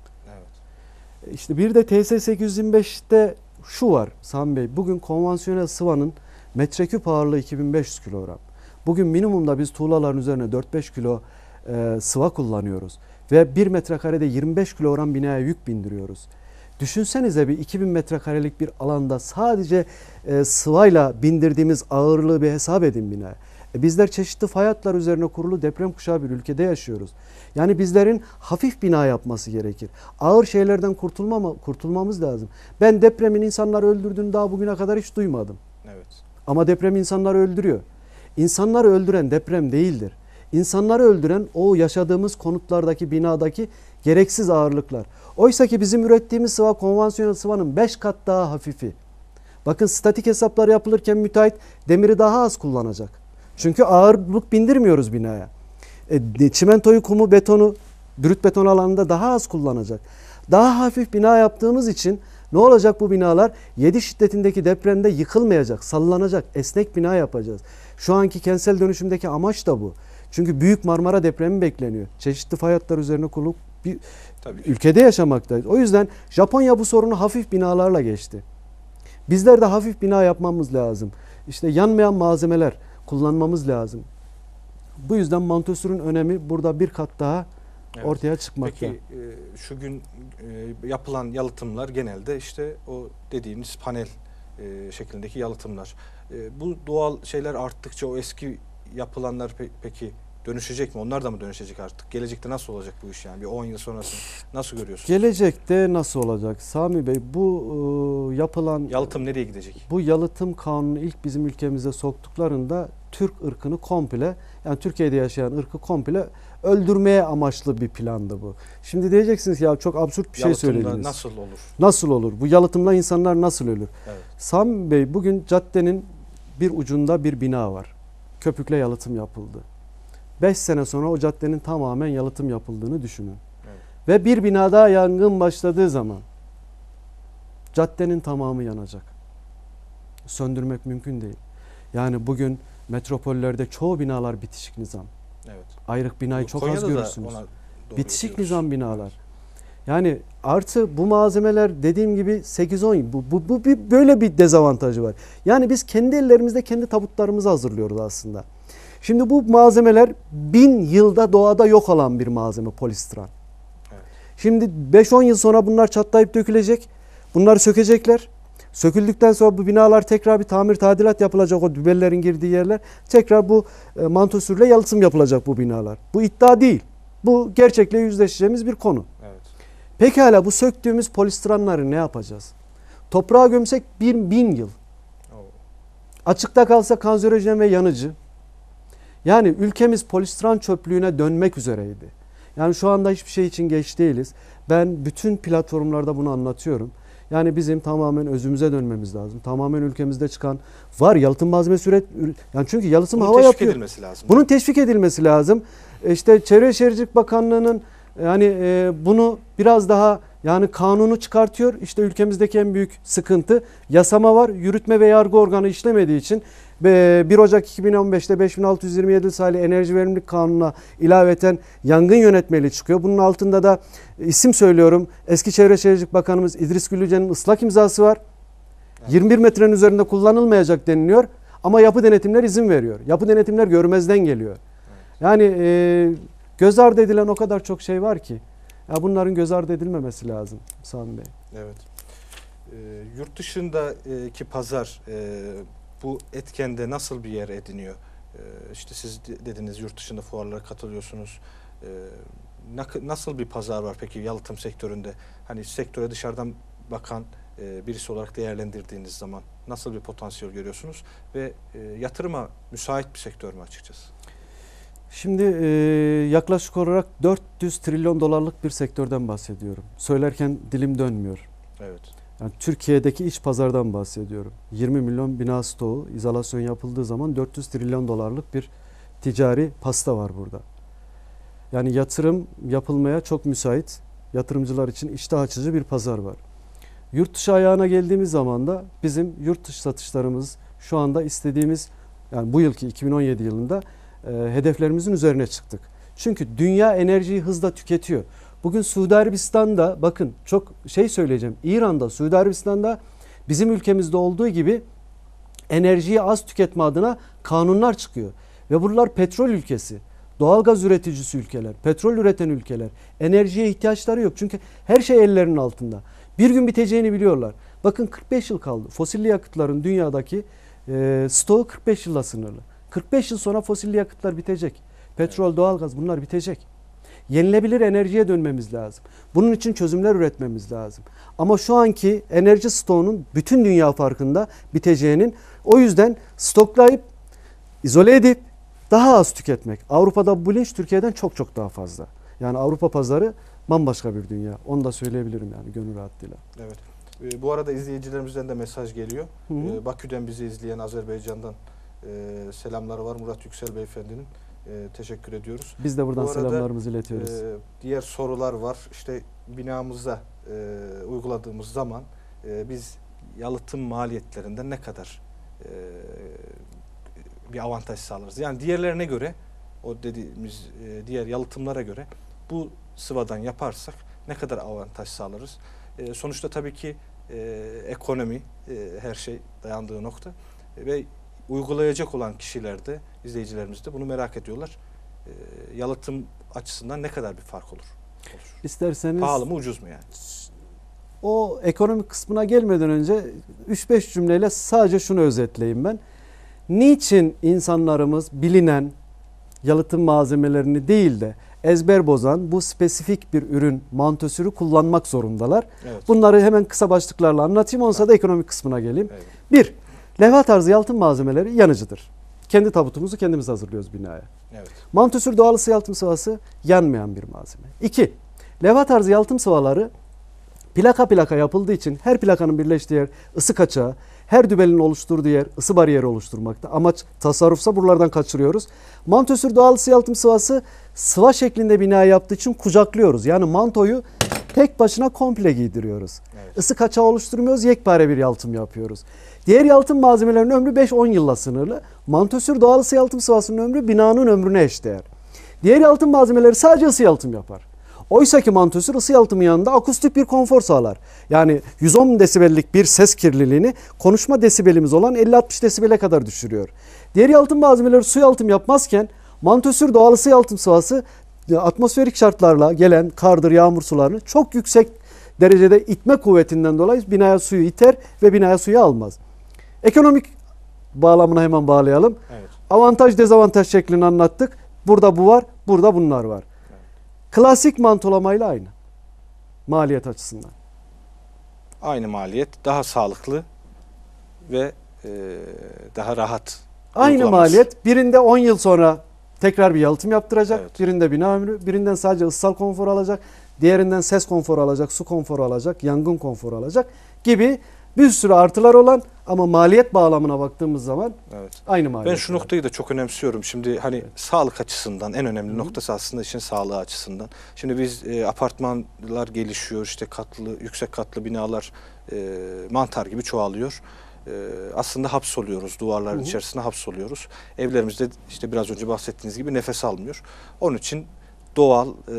Evet. İşte bir de T S sekiz yüz yirmi beşte şu var Sami Bey. Bugün konvansiyonel sıvanın metreküp ağırlığı iki bin beş yüz kilogram. Bugün minimumda biz tuğlaların üzerine dört beş kilo e, sıva kullanıyoruz. Ve bir metrekarede yirmi beş kilogram binaya yük bindiriyoruz. Düşünsenize bir iki bin metrekarelik bir alanda sadece e, sıvayla bindirdiğimiz ağırlığı bir hesap edin binaya. E, bizler çeşitli fay hatları üzerine kurulu deprem kuşağı bir ülkede yaşıyoruz. Yani bizlerin hafif bina yapması gerekir. Ağır şeylerden kurtulmama, kurtulmamız lazım. Ben depremin insanları öldürdüğünü daha bugüne kadar hiç duymadım. Evet. Ama deprem insanları öldürüyor. İnsanları öldüren deprem değildir. İnsanları öldüren o yaşadığımız konutlardaki, binadaki gereksiz ağırlıklar. Oysa ki bizim ürettiğimiz sıva konvansiyonel sıvanın beş kat daha hafifi. Bakın statik hesaplar yapılırken müteahhit demiri daha az kullanacak. Çünkü ağırlık bindirmiyoruz binaya. E, çimentoyu, kumu, betonu, brüt beton alanında daha az kullanacak. Daha hafif bina yaptığımız için ne olacak bu binalar? yedi şiddetindeki depremde yıkılmayacak, sallanacak, esnek bina yapacağız. Şu anki kentsel dönüşümdeki amaç da bu. Çünkü Büyük Marmara depremi bekleniyor. Çeşitli fay hatları üzerine kurulup bir Tabii. ülkede yaşamaktayız. O yüzden Japonya bu sorunu hafif binalarla geçti. Bizler de hafif bina yapmamız lazım. İşte yanmayan malzemeler kullanmamız lazım. Bu yüzden Mantosür'ün önemi burada bir kat daha Evet. ortaya çıkmakta. Peki e, şu gün e, yapılan yalıtımlar genelde işte o dediğiniz panel e, şeklindeki yalıtımlar. E, bu doğal şeyler arttıkça o eski yapılanlar pe- peki dönüşecek mi? Onlar da mı dönüşecek artık? Gelecekte nasıl olacak bu iş yani? Bir on yıl sonrasını nasıl görüyorsunuz? Gelecekte nasıl olacak? Sami Bey bu e, yapılan Yalıtım nereye gidecek? bu yalıtım kanunu ilk bizim ülkemize soktuklarında Türk ırkını komple, yani Türkiye'de yaşayan ırkı komple öldürmeye amaçlı bir plandı bu. Şimdi diyeceksiniz ya çok absürt bir şey Yalıtımda söylediniz. nasıl olur? Nasıl olur? Bu yalıtımla insanlar nasıl ölür? Evet. Sami Bey, bugün caddenin bir ucunda bir bina var. Köpükle yalıtım yapıldı. beş sene sonra o caddenin tamamen yalıtım yapıldığını düşünün. Evet. Ve bir binada yangın başladığı zaman caddenin tamamı yanacak. Söndürmek mümkün değil. Yani bugün metropollerde çoğu binalar bitişik nizam. Evet. Ayrık binayı çok Konya'da az da görürsünüz. ona doğru Bitişik gidiyoruz. nizam binalar. Yani artı bu malzemeler dediğim gibi sekiz on bu, bu, bu bir, böyle bir dezavantajı var. Yani biz kendi ellerimizde kendi tabutlarımızı hazırlıyoruz aslında. Şimdi bu malzemeler bin yılda doğada yok olan bir malzeme, polistiren. Evet. Şimdi beş on yıl sonra bunlar çatlayıp dökülecek. Bunları sökecekler. Söküldükten sonra bu binalar tekrar bir tamir tadilat yapılacak, o dübellerin girdiği yerler. Tekrar bu e, mantosürle yalıtım yapılacak bu binalar. Bu iddia değil. Bu gerçekle yüzleşeceğimiz bir konu. Evet. Pekala bu söktüğümüz polistiranları ne yapacağız? Toprağa gömsek bir bin yıl. Oo. Açıkta kalsa kanserojen ve yanıcı. Yani ülkemiz polistiran çöplüğüne dönmek üzereydi. Yani şu anda hiçbir şey için geç değiliz. Ben bütün platformlarda bunu anlatıyorum. Yani bizim tamamen özümüze dönmemiz lazım. Tamamen ülkemizde çıkan var yalıtım malzemesi üret. Yani çünkü yalıtım Bunun hava teşvik yapıyor. edilmesi lazım. Bunun teşvik edilmesi lazım. İşte Çevre ve Şehircilik Bakanlığı'nın yani e, bunu biraz daha yani kanunu çıkartıyor. İşte ülkemizdeki en büyük sıkıntı yasama var. Yürütme ve yargı organı işlemediği için bir Ocak iki bin on beşte beş bin altı yüz yirmi yedi sayılı Enerji Verimlilik Kanunu'na ilaveten yangın yönetmeliği çıkıyor. Bunun altında da isim söylüyorum. Eski Çevre Şehircilik Bakanımız İdris Güllüce'nin ıslak imzası var. Evet. yirmi bir metrenin üzerinde kullanılmayacak deniliyor. Ama yapı denetimler izin veriyor. Yapı denetimler görmezden geliyor. Evet. Yani e, göz ardı edilen o kadar çok şey var ki. Ya bunların göz ardı edilmemesi lazım Sami Bey. Evet. E, yurt dışındaki pazar e, bu etkende nasıl bir yer ediniyor? E, işte siz dediniz yurt dışında fuarlara katılıyorsunuz. E, nasıl bir pazar var peki yalıtım sektöründe? Hani sektöre dışarıdan bakan e, birisi olarak değerlendirdiğiniz zaman nasıl bir potansiyel görüyorsunuz? Ve e, yatırıma müsait bir sektör mü açıkçası? Şimdi e, yaklaşık olarak dört yüz trilyon dolarlık bir sektörden bahsediyorum. Söylerken dilim dönmüyor. Evet. Yani Türkiye'deki iç pazardan bahsediyorum. yirmi milyon bina stoğu izolasyon yapıldığı zaman dört yüz trilyon dolarlık bir ticari pasta var burada. Yani yatırım yapılmaya çok müsait, yatırımcılar için iştah açıcı bir pazar var. Yurt dışı ayağına geldiğimiz zaman da bizim yurt dışı satışlarımız şu anda istediğimiz, yani bu yılki iki bin on yedi yılında e, hedeflerimizin üzerine çıktık. Çünkü dünya enerjiyi hızla tüketiyor. Bugün Suudi Arabistan'da bakın çok şey söyleyeceğim. İran'da, Suudi Arabistan'da bizim ülkemizde olduğu gibi enerjiyi az tüketme adına kanunlar çıkıyor. Ve bunlar petrol ülkesi, doğalgaz üreticisi ülkeler, petrol üreten ülkeler. Enerjiye ihtiyaçları yok. Çünkü her şey ellerinin altında. Bir gün biteceğini biliyorlar. Bakın kırk beş yıl kaldı. Fosilli yakıtların dünyadaki e, stoğu kırk beş yılla sınırlı. kırk beş yıl sonra fosilli yakıtlar bitecek. Petrol, evet. Doğalgaz bunlar bitecek. Yenilebilir enerjiye dönmemiz lazım. Bunun için çözümler üretmemiz lazım. Ama şu anki enerji stoğunun bütün dünya farkında biteceğinin, o yüzden stoklayıp izole edip daha az tüketmek. Avrupa'da bu bilinç Türkiye'den çok çok daha fazla. Yani Avrupa pazarı bambaşka bir dünya. Onu da söyleyebilirim yani gönül rahatlığıyla. Evet. E, bu arada izleyicilerimizden de mesaj geliyor. Hı hı. E, Bakü'den bizi izleyen Azerbaycan'dan e, selamları var Murat Yüksel Beyefendinin. E, teşekkür ediyoruz. Biz de buradan bu arada, selamlarımızı iletiyoruz. E, diğer sorular var. İşte binamıza e, uyguladığımız zaman e, biz yalıtım maliyetlerinden ne kadar e, bir avantaj sağlarız? Yani diğerlerine göre, o dediğimiz e, diğer yalıtımlara göre bu sıvadan yaparsak ne kadar avantaj sağlarız? E, sonuçta tabii ki e, ekonomi e, her şey dayandığı nokta e, ve uygulayacak olan kişiler de, izleyicilerimiz de bunu merak ediyorlar. E, yalıtım açısından ne kadar bir fark olur? olur? İsterseniz pahalı mı ucuz mu yani? O ekonomik kısmına gelmeden önce üç beş cümleyle sadece şunu özetleyeyim ben. Niçin insanlarımız bilinen yalıtım malzemelerini değil de ezber bozan bu spesifik bir ürün mantosürü kullanmak zorundalar. Evet. Bunları hemen kısa başlıklarla anlatayım. Ondan sonra da ekonomik kısmına geleyim. Evet. Bir, levha tarzı yalıtım malzemeleri yanıcıdır. Kendi tabutumuzu kendimiz hazırlıyoruz binaya. Evet. Mantosür doğal ısı yalıtım sıvası yanmayan bir malzeme. İki, levha tarzı yalıtım sıvaları plaka plaka yapıldığı için her plakanın birleştiği yer ısı kaçağı, her dübelin oluşturduğu yer ısı bariyeri oluşturmakta. Amaç tasarrufsa buralardan kaçırıyoruz. Mantosür doğal ısı yalıtım sıvası sıva şeklinde bina yaptığı için kucaklıyoruz. Yani mantoyu tek başına komple giydiriyoruz. Evet. Isı kaçağı oluşturmuyoruz, yekpare bir yalıtım yapıyoruz. Diğer yalıtım malzemelerinin ömrü beş on yılla sınırlı. Mantosür doğal ısı yalıtım sıvasının ömrü binanın ömrüne eşdeğer. Diğer yalıtım malzemeleri sadece ısı yalıtım yapar. Oysa ki mantosür ısı yalıtımı yanında akustik bir konfor sağlar. Yani yüz on desibellik bir ses kirliliğini konuşma desibelimiz olan elli altmış desibele kadar düşürüyor. Diğer yalıtım malzemeleri su yalıtım yapmazken mantosür doğal ısı yalıtım sıvası atmosferik şartlarla gelen kardır, yağmur sularını çok yüksek derecede itme kuvvetinden dolayı binaya suyu iter ve binaya suyu almaz. Ekonomik bağlamına hemen bağlayalım. Evet. Avantaj dezavantaj şeklini anlattık. Burada bu var, burada bunlar var. Klasik mantolamayla aynı. Maliyet açısından. Aynı maliyet, daha sağlıklı ve e, daha rahat. Aynı uygulaması. maliyet. Birinde on yıl sonra tekrar bir yalıtım yaptıracak. Evet. Birinde bina ömrü. Birinden sadece ıssal konfor alacak. Diğerinden ses konforu alacak, su konforu alacak, yangın konforu alacak gibi bir sürü artılar olan ama maliyet bağlamına baktığımız zaman Evet. aynı maliyet. Ben şu noktayı da çok önemsiyorum. Şimdi hani Evet. sağlık açısından en önemli Hı-hı. noktası aslında işin sağlığı açısından. Şimdi biz e, apartmanlar gelişiyor, işte katlı, yüksek katlı binalar e, mantar gibi çoğalıyor. E, aslında hapsoluyoruz, duvarların Hı-hı. içerisine hapsoluyoruz. Evlerimizde işte biraz önce bahsettiğiniz gibi nefes almıyor. Onun için doğal e,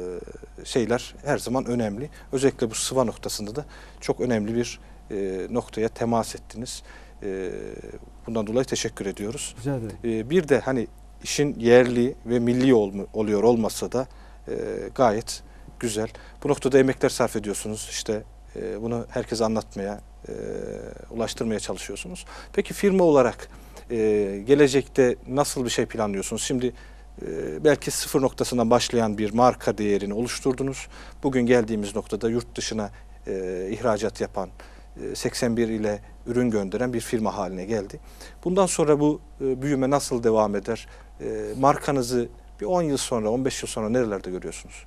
şeyler her zaman önemli. Özellikle bu sıva noktasında da çok önemli bir e, noktaya temas ettiniz. E, bundan dolayı teşekkür ediyoruz. Rica ederim. E, bir de hani işin yerli ve milli ol, oluyor olmasa da e, gayet güzel. Bu noktada emekler sarf ediyorsunuz. İşte e, bunu herkese anlatmaya, e, ulaştırmaya çalışıyorsunuz. Peki firma olarak e, gelecekte nasıl bir şey planlıyorsunuz? Şimdi e, belki sıfır noktasından başlayan bir marka değerini oluşturdunuz. Bugün geldiğimiz noktada yurt dışına e, ihracat yapan, seksen bir ile ürün gönderen bir firma haline geldi. Bundan sonra bu e, büyüme nasıl devam eder? E, markanızı bir on yıl sonra, on beş yıl sonra nerelerde görüyorsunuz?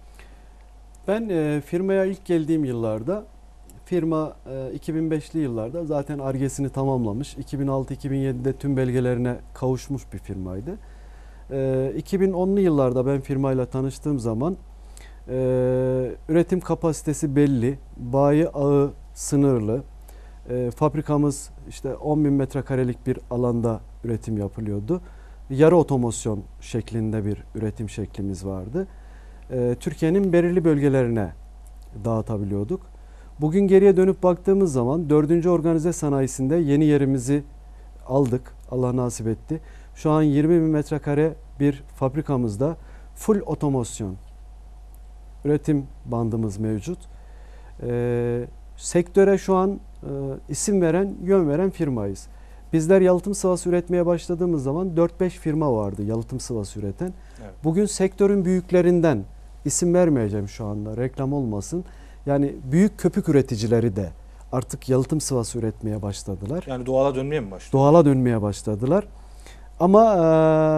Ben e, firmaya ilk geldiğim yıllarda, firma e, iki bin beşli yıllarda zaten Ar-Ge'sini tamamlamış. iki bin altı iki bin yedide tüm belgelerine kavuşmuş bir firmaydı. E, iki bin onlu yıllarda ben firmayla tanıştığım zaman e, üretim kapasitesi belli, bayi ağı sınırlı. E, fabrikamız işte on bin metrekarelik bir alanda üretim yapılıyordu. Yarı otomasyon şeklinde bir üretim şeklimiz vardı. E, Türkiye'nin belirli bölgelerine dağıtabiliyorduk. Bugün geriye dönüp baktığımız zaman dördüncü organize sanayisinde yeni yerimizi aldık. Allah nasip etti. Şu an yirmi bin metrekare bir fabrikamızda full otomasyon üretim bandımız mevcut. E, sektöre şu an e, isim veren, yön veren firmayız. Bizler yalıtım sıvası üretmeye başladığımız zaman dört beş firma vardı yalıtım sıvası üreten. Evet. Bugün sektörün büyüklerinden, isim vermeyeceğim şu anda, reklam olmasın. Yani büyük köpük üreticileri de artık yalıtım sıvası üretmeye başladılar. Yani doğala dönmeye mi başlıyor? Doğala dönmeye başladılar. Ama e,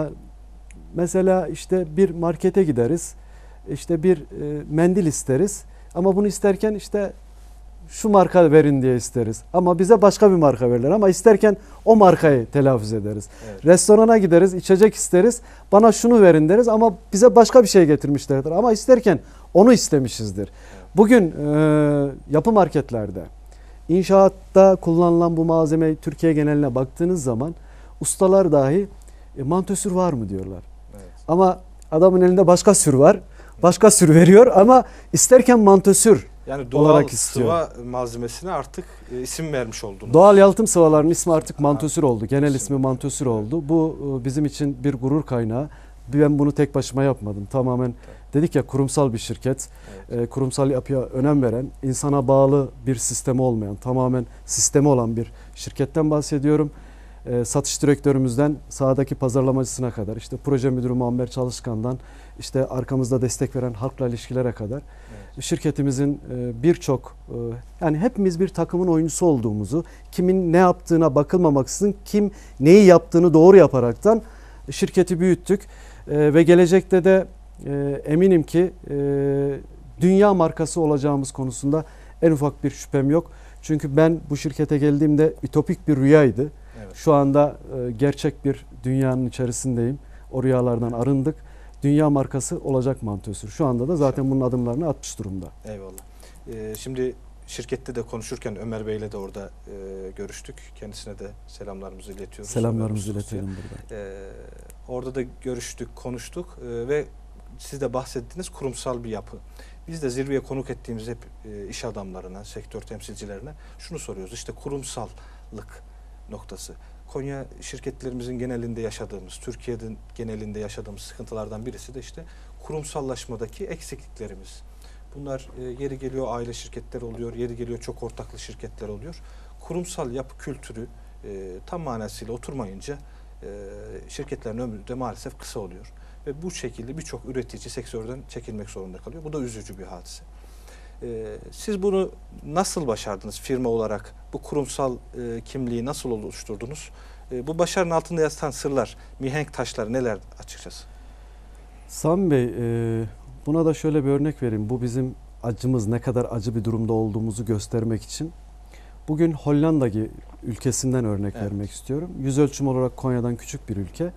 mesela işte bir markete gideriz, işte bir e, mendil isteriz. Ama bunu isterken işte şu marka verin diye isteriz. Ama bize başka bir marka verirler. Ama isterken o markayı telaffuz ederiz. Evet. Restorana gideriz, içecek isteriz. Bana şunu verin deriz ama bize başka bir şey getirmişlerdir. Ama isterken onu istemişizdir. Evet. Bugün e, yapı marketlerde, inşaatta kullanılan bu malzemeyi Türkiye geneline baktığınız zaman ustalar dahi e, mantosür var mı diyorlar. Evet. Ama adamın elinde başka sür var. Başka sür veriyor ama isterken mantosür yani doğal olarak istiyor. sıva malzemesine artık e, isim vermiş oldunuz. Doğal yalıtım sıvalarının ismi artık mantosür oldu. Genel isim. ismi mantosür oldu. Bu e, bizim için bir gurur kaynağı. Ben bunu tek başıma yapmadım. Tamamen evet. dedik ya kurumsal bir şirket. Evet. E, kurumsal yapıya önem veren, insana bağlı bir sistemi olmayan, tamamen sistemi olan bir şirketten bahsediyorum. e, satış direktörümüzden sahadaki pazarlamacısına kadar, işte proje müdürü Muammer Çalışkan'dan işte arkamızda destek veren halkla ilişkilere kadar evet. şirketimizin e, birçok e, yani hepimiz bir takımın oyuncusu olduğumuzu, kimin ne yaptığına bakılmamaksızın kim neyi yaptığını doğru yaparaktan şirketi büyüttük e, ve gelecekte de e, eminim ki e, dünya markası olacağımız konusunda en ufak bir şüphem yok. Çünkü ben bu şirkete geldiğimde ütopik bir rüyaydı. Evet. Şu anda e, gerçek bir dünyanın içerisindeyim. O rüyalardan arındık. Dünya markası olacak Mantosur. Şu anda da zaten bunun adımlarını atmış durumda. Eyvallah. Ee, şimdi şirkette de konuşurken Ömer Bey'le de orada e, görüştük. Kendisine de selamlarımızı iletiyoruz. Selamlarımızı iletelim burada. Ee, orada da görüştük, konuştuk e, ve siz de bahsettiğiniz kurumsal bir yapı. Biz de zirveye konuk ettiğimiz hep e, iş adamlarına, sektör temsilcilerine şunu soruyoruz. İşte kurumsallık noktası. Konya şirketlerimizin genelinde yaşadığımız, Türkiye'nin genelinde yaşadığımız sıkıntılardan birisi de işte kurumsallaşmadaki eksikliklerimiz. Bunlar e, yeri geliyor aile şirketleri oluyor, yeri geliyor çok ortaklı şirketler oluyor. Kurumsal yapı kültürü e, tam manasıyla oturmayınca e, şirketlerin ömrü de maalesef kısa oluyor. Ve bu şekilde birçok üretici sektörden çekilmek zorunda kalıyor. Bu da üzücü bir hadise. Ee, siz bunu nasıl başardınız firma olarak? Bu kurumsal e, kimliği nasıl oluşturdunuz? E, bu başarının altında yatan sırlar, mihenk taşları neler açıkçası? Sami Bey, e, buna da şöyle bir örnek vereyim. Bu bizim acımız, ne kadar acı bir durumda olduğumuzu göstermek için. Bugün Hollanda ülkesinden örnek evet. vermek istiyorum. Yüz ölçüm olarak Konya'dan küçük bir ülke.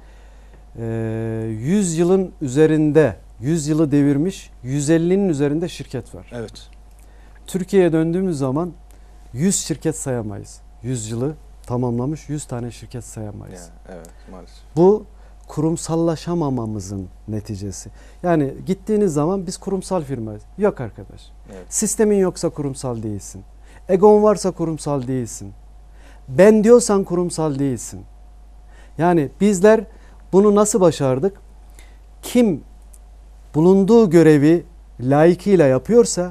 yüz yılın üzerinde, yüz yılı devirmiş, yüz ellinin üzerinde şirket var. Evet. Türkiye'ye döndüğümüz zaman yüz şirket sayamayız. yüz yılı tamamlamış yüz tane şirket sayamayız. Yani, evet, maalesef. Bu kurumsallaşamamamızın neticesi. Yani gittiğiniz zaman biz kurumsal firmayız. Yok arkadaş. Evet. Sistemin yoksa kurumsal değilsin. Egon varsa kurumsal değilsin. Ben diyorsan kurumsal değilsin. Yani bizler bunu nasıl başardık? Kim bulunduğu görevi layıkıyla yapıyorsa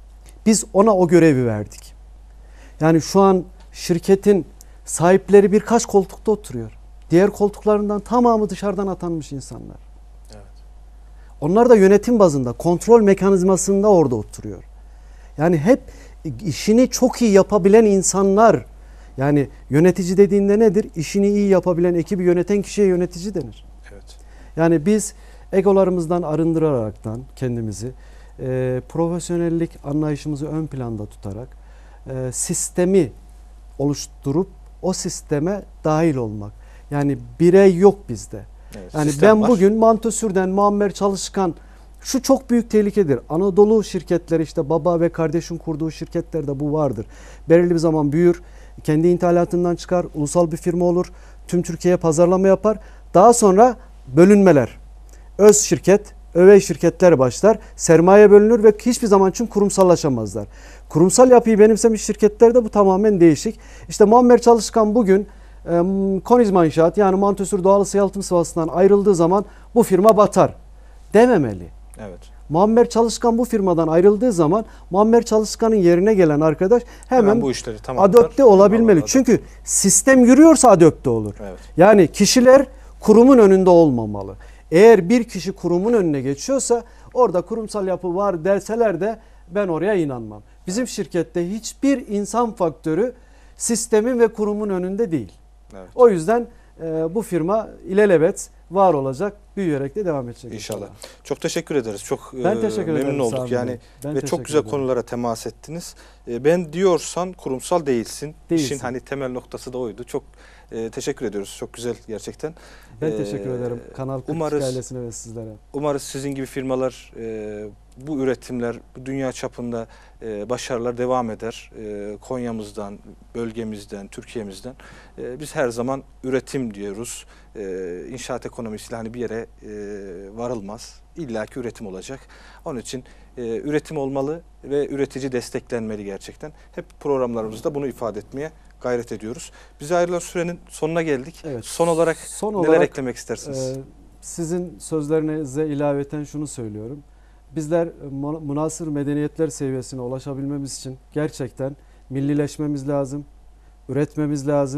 biz ona o görevi verdik. Yani şu an şirketin sahipleri birkaç koltukta oturuyor. Diğer koltuklarından tamamı dışarıdan atanmış insanlar. Evet. Onlar da yönetim bazında, kontrol mekanizmasında orada oturuyor. Yani hep işini çok iyi yapabilen insanlar. Yani yönetici dediğinde nedir? İşini iyi yapabilen ekibi yöneten kişiye yönetici denir. Evet. Yani biz egolarımızdan arındıraraktan kendimizi e, profesyonellik anlayışımızı ön planda tutarak e, sistemi oluşturup o sisteme dahil olmak. Yani birey yok bizde. Evet, yani ben var. Bugün Mantosür'den Muammer Çalışkan, şu çok büyük tehlikedir. Anadolu şirketleri, işte baba ve kardeşin kurduğu şirketlerde bu vardır. Belirli bir zaman büyür, kendi ithalatından çıkar, ulusal bir firma olur, tüm Türkiye'ye pazarlama yapar. Daha sonra bölünmeler, öz şirket, övey şirketler başlar, sermaye bölünür ve hiçbir zaman için kurumsallaşamazlar. Kurumsal yapıyı benimsemiş şirketlerde bu tamamen değişik. İşte Muammer Çalışkan bugün e, Konizma İnşaat, yani Mantosür Doğal Isı Yalıtım Sıvası'ndan ayrıldığı zaman bu firma batar dememeli. Evet. Muammer Çalışkan bu firmadan ayrıldığı zaman Muammer Çalışkan'ın yerine gelen arkadaş hemen, hemen bu işleri adapte olabilmeli. Adapte. Çünkü sistem yürüyorsa adapte olur. Evet. Yani kişiler kurumun önünde olmamalı. Eğer bir kişi kurumun önüne geçiyorsa orada kurumsal yapı var derseler de ben oraya inanmam. Bizim evet. şirkette hiçbir insan faktörü sistemin ve kurumun önünde değil. Evet. O yüzden e, bu firma ilelebet var olacak, büyüyerek de devam edecek. İnşallah. İnşallah. Çok teşekkür ederiz. Çok ben teşekkür memnun ederim, olduk yani ve çok güzel ederim. konulara temas ettiniz. Ben diyorsan kurumsal değilsin. değilsin. İşin hani temel noktası da oydu. Çok e, teşekkür ediyoruz. Çok güzel gerçekten. Ben ee, teşekkür ederim Kanal kırk ailesine ve sizlere. Umarız sizin gibi firmalar e, bu üretimler bu dünya çapında e, başarılar devam eder. E, Konya'mızdan, bölgemizden, Türkiye'mizden e, biz her zaman üretim diyoruz. E, inşaat ekonomisiyle hani bir yere e, varılmaz. İlla ki üretim olacak. Onun için e, üretim olmalı ve üretici desteklenmeli gerçekten. Hep programlarımızda bunu ifade etmeye gayret ediyoruz. Bize ayrılan sürenin sonuna geldik. Evet. Son olarak Son neler olarak, eklemek istersiniz? E, sizin sözlerinize ilaveten şunu söylüyorum. Bizler münasır medeniyetler seviyesine ulaşabilmemiz için gerçekten millileşmemiz lazım, üretmemiz lazım,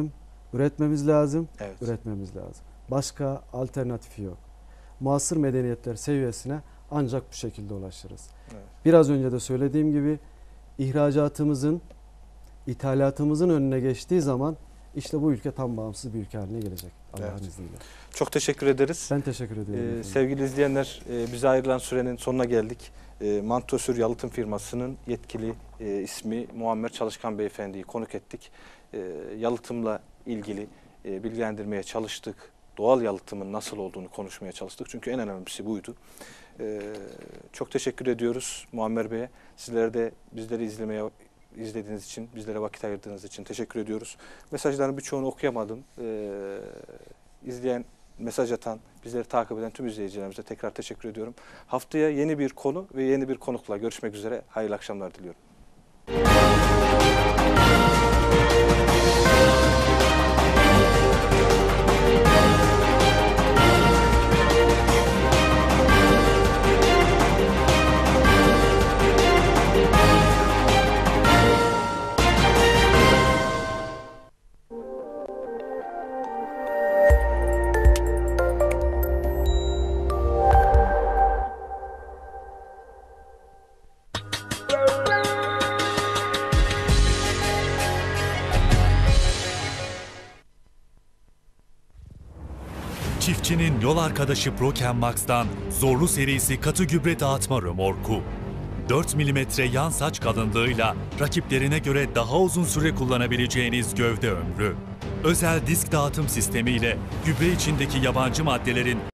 Üretmemiz lazım, Evet. üretmemiz lazım. Başka alternatifi yok. Muasır medeniyetler seviyesine ancak bu şekilde ulaşırız. Evet. Biraz önce de söylediğim gibi ihracatımızın, ithalatımızın önüne geçtiği zaman işte bu ülke tam bağımsız bir ülke haline gelecek Allah'ın Evet. izniyle. Çok teşekkür ederiz. Ben teşekkür ediyorum. Ee, efendim. sevgili izleyenler, e, bize ayrılan sürenin sonuna geldik. E, Mantosür Yalıtım firmasının yetkili e, ismi Muammer Çalışkan Beyefendi'yi konuk ettik. E, yalıtımla ilgili e, bilgilendirmeye çalıştık. Doğal yalıtımın nasıl olduğunu konuşmaya çalıştık. Çünkü en önemlisi buydu. E, çok teşekkür ediyoruz Muammer Bey'e. Sizlere de bizleri izlemeye izlediğiniz için, bizlere vakit ayırdığınız için teşekkür ediyoruz. Mesajların birçoğunu okuyamadım. E, izleyen, mesaj atan, bizleri takip eden tüm izleyicilerimize tekrar teşekkür ediyorum. Haftaya yeni bir konu ve yeni bir konukla görüşmek üzere. Hayırlı akşamlar diliyorum. Çiftçinin yol arkadaşı Proken Max'tan zorlu serisi katı gübre dağıtma römorku. dört milimetre yan saç kalınlığıyla rakiplerine göre daha uzun süre kullanabileceğiniz gövde ömrü. Özel disk dağıtım sistemiyle gübre içindeki yabancı maddelerin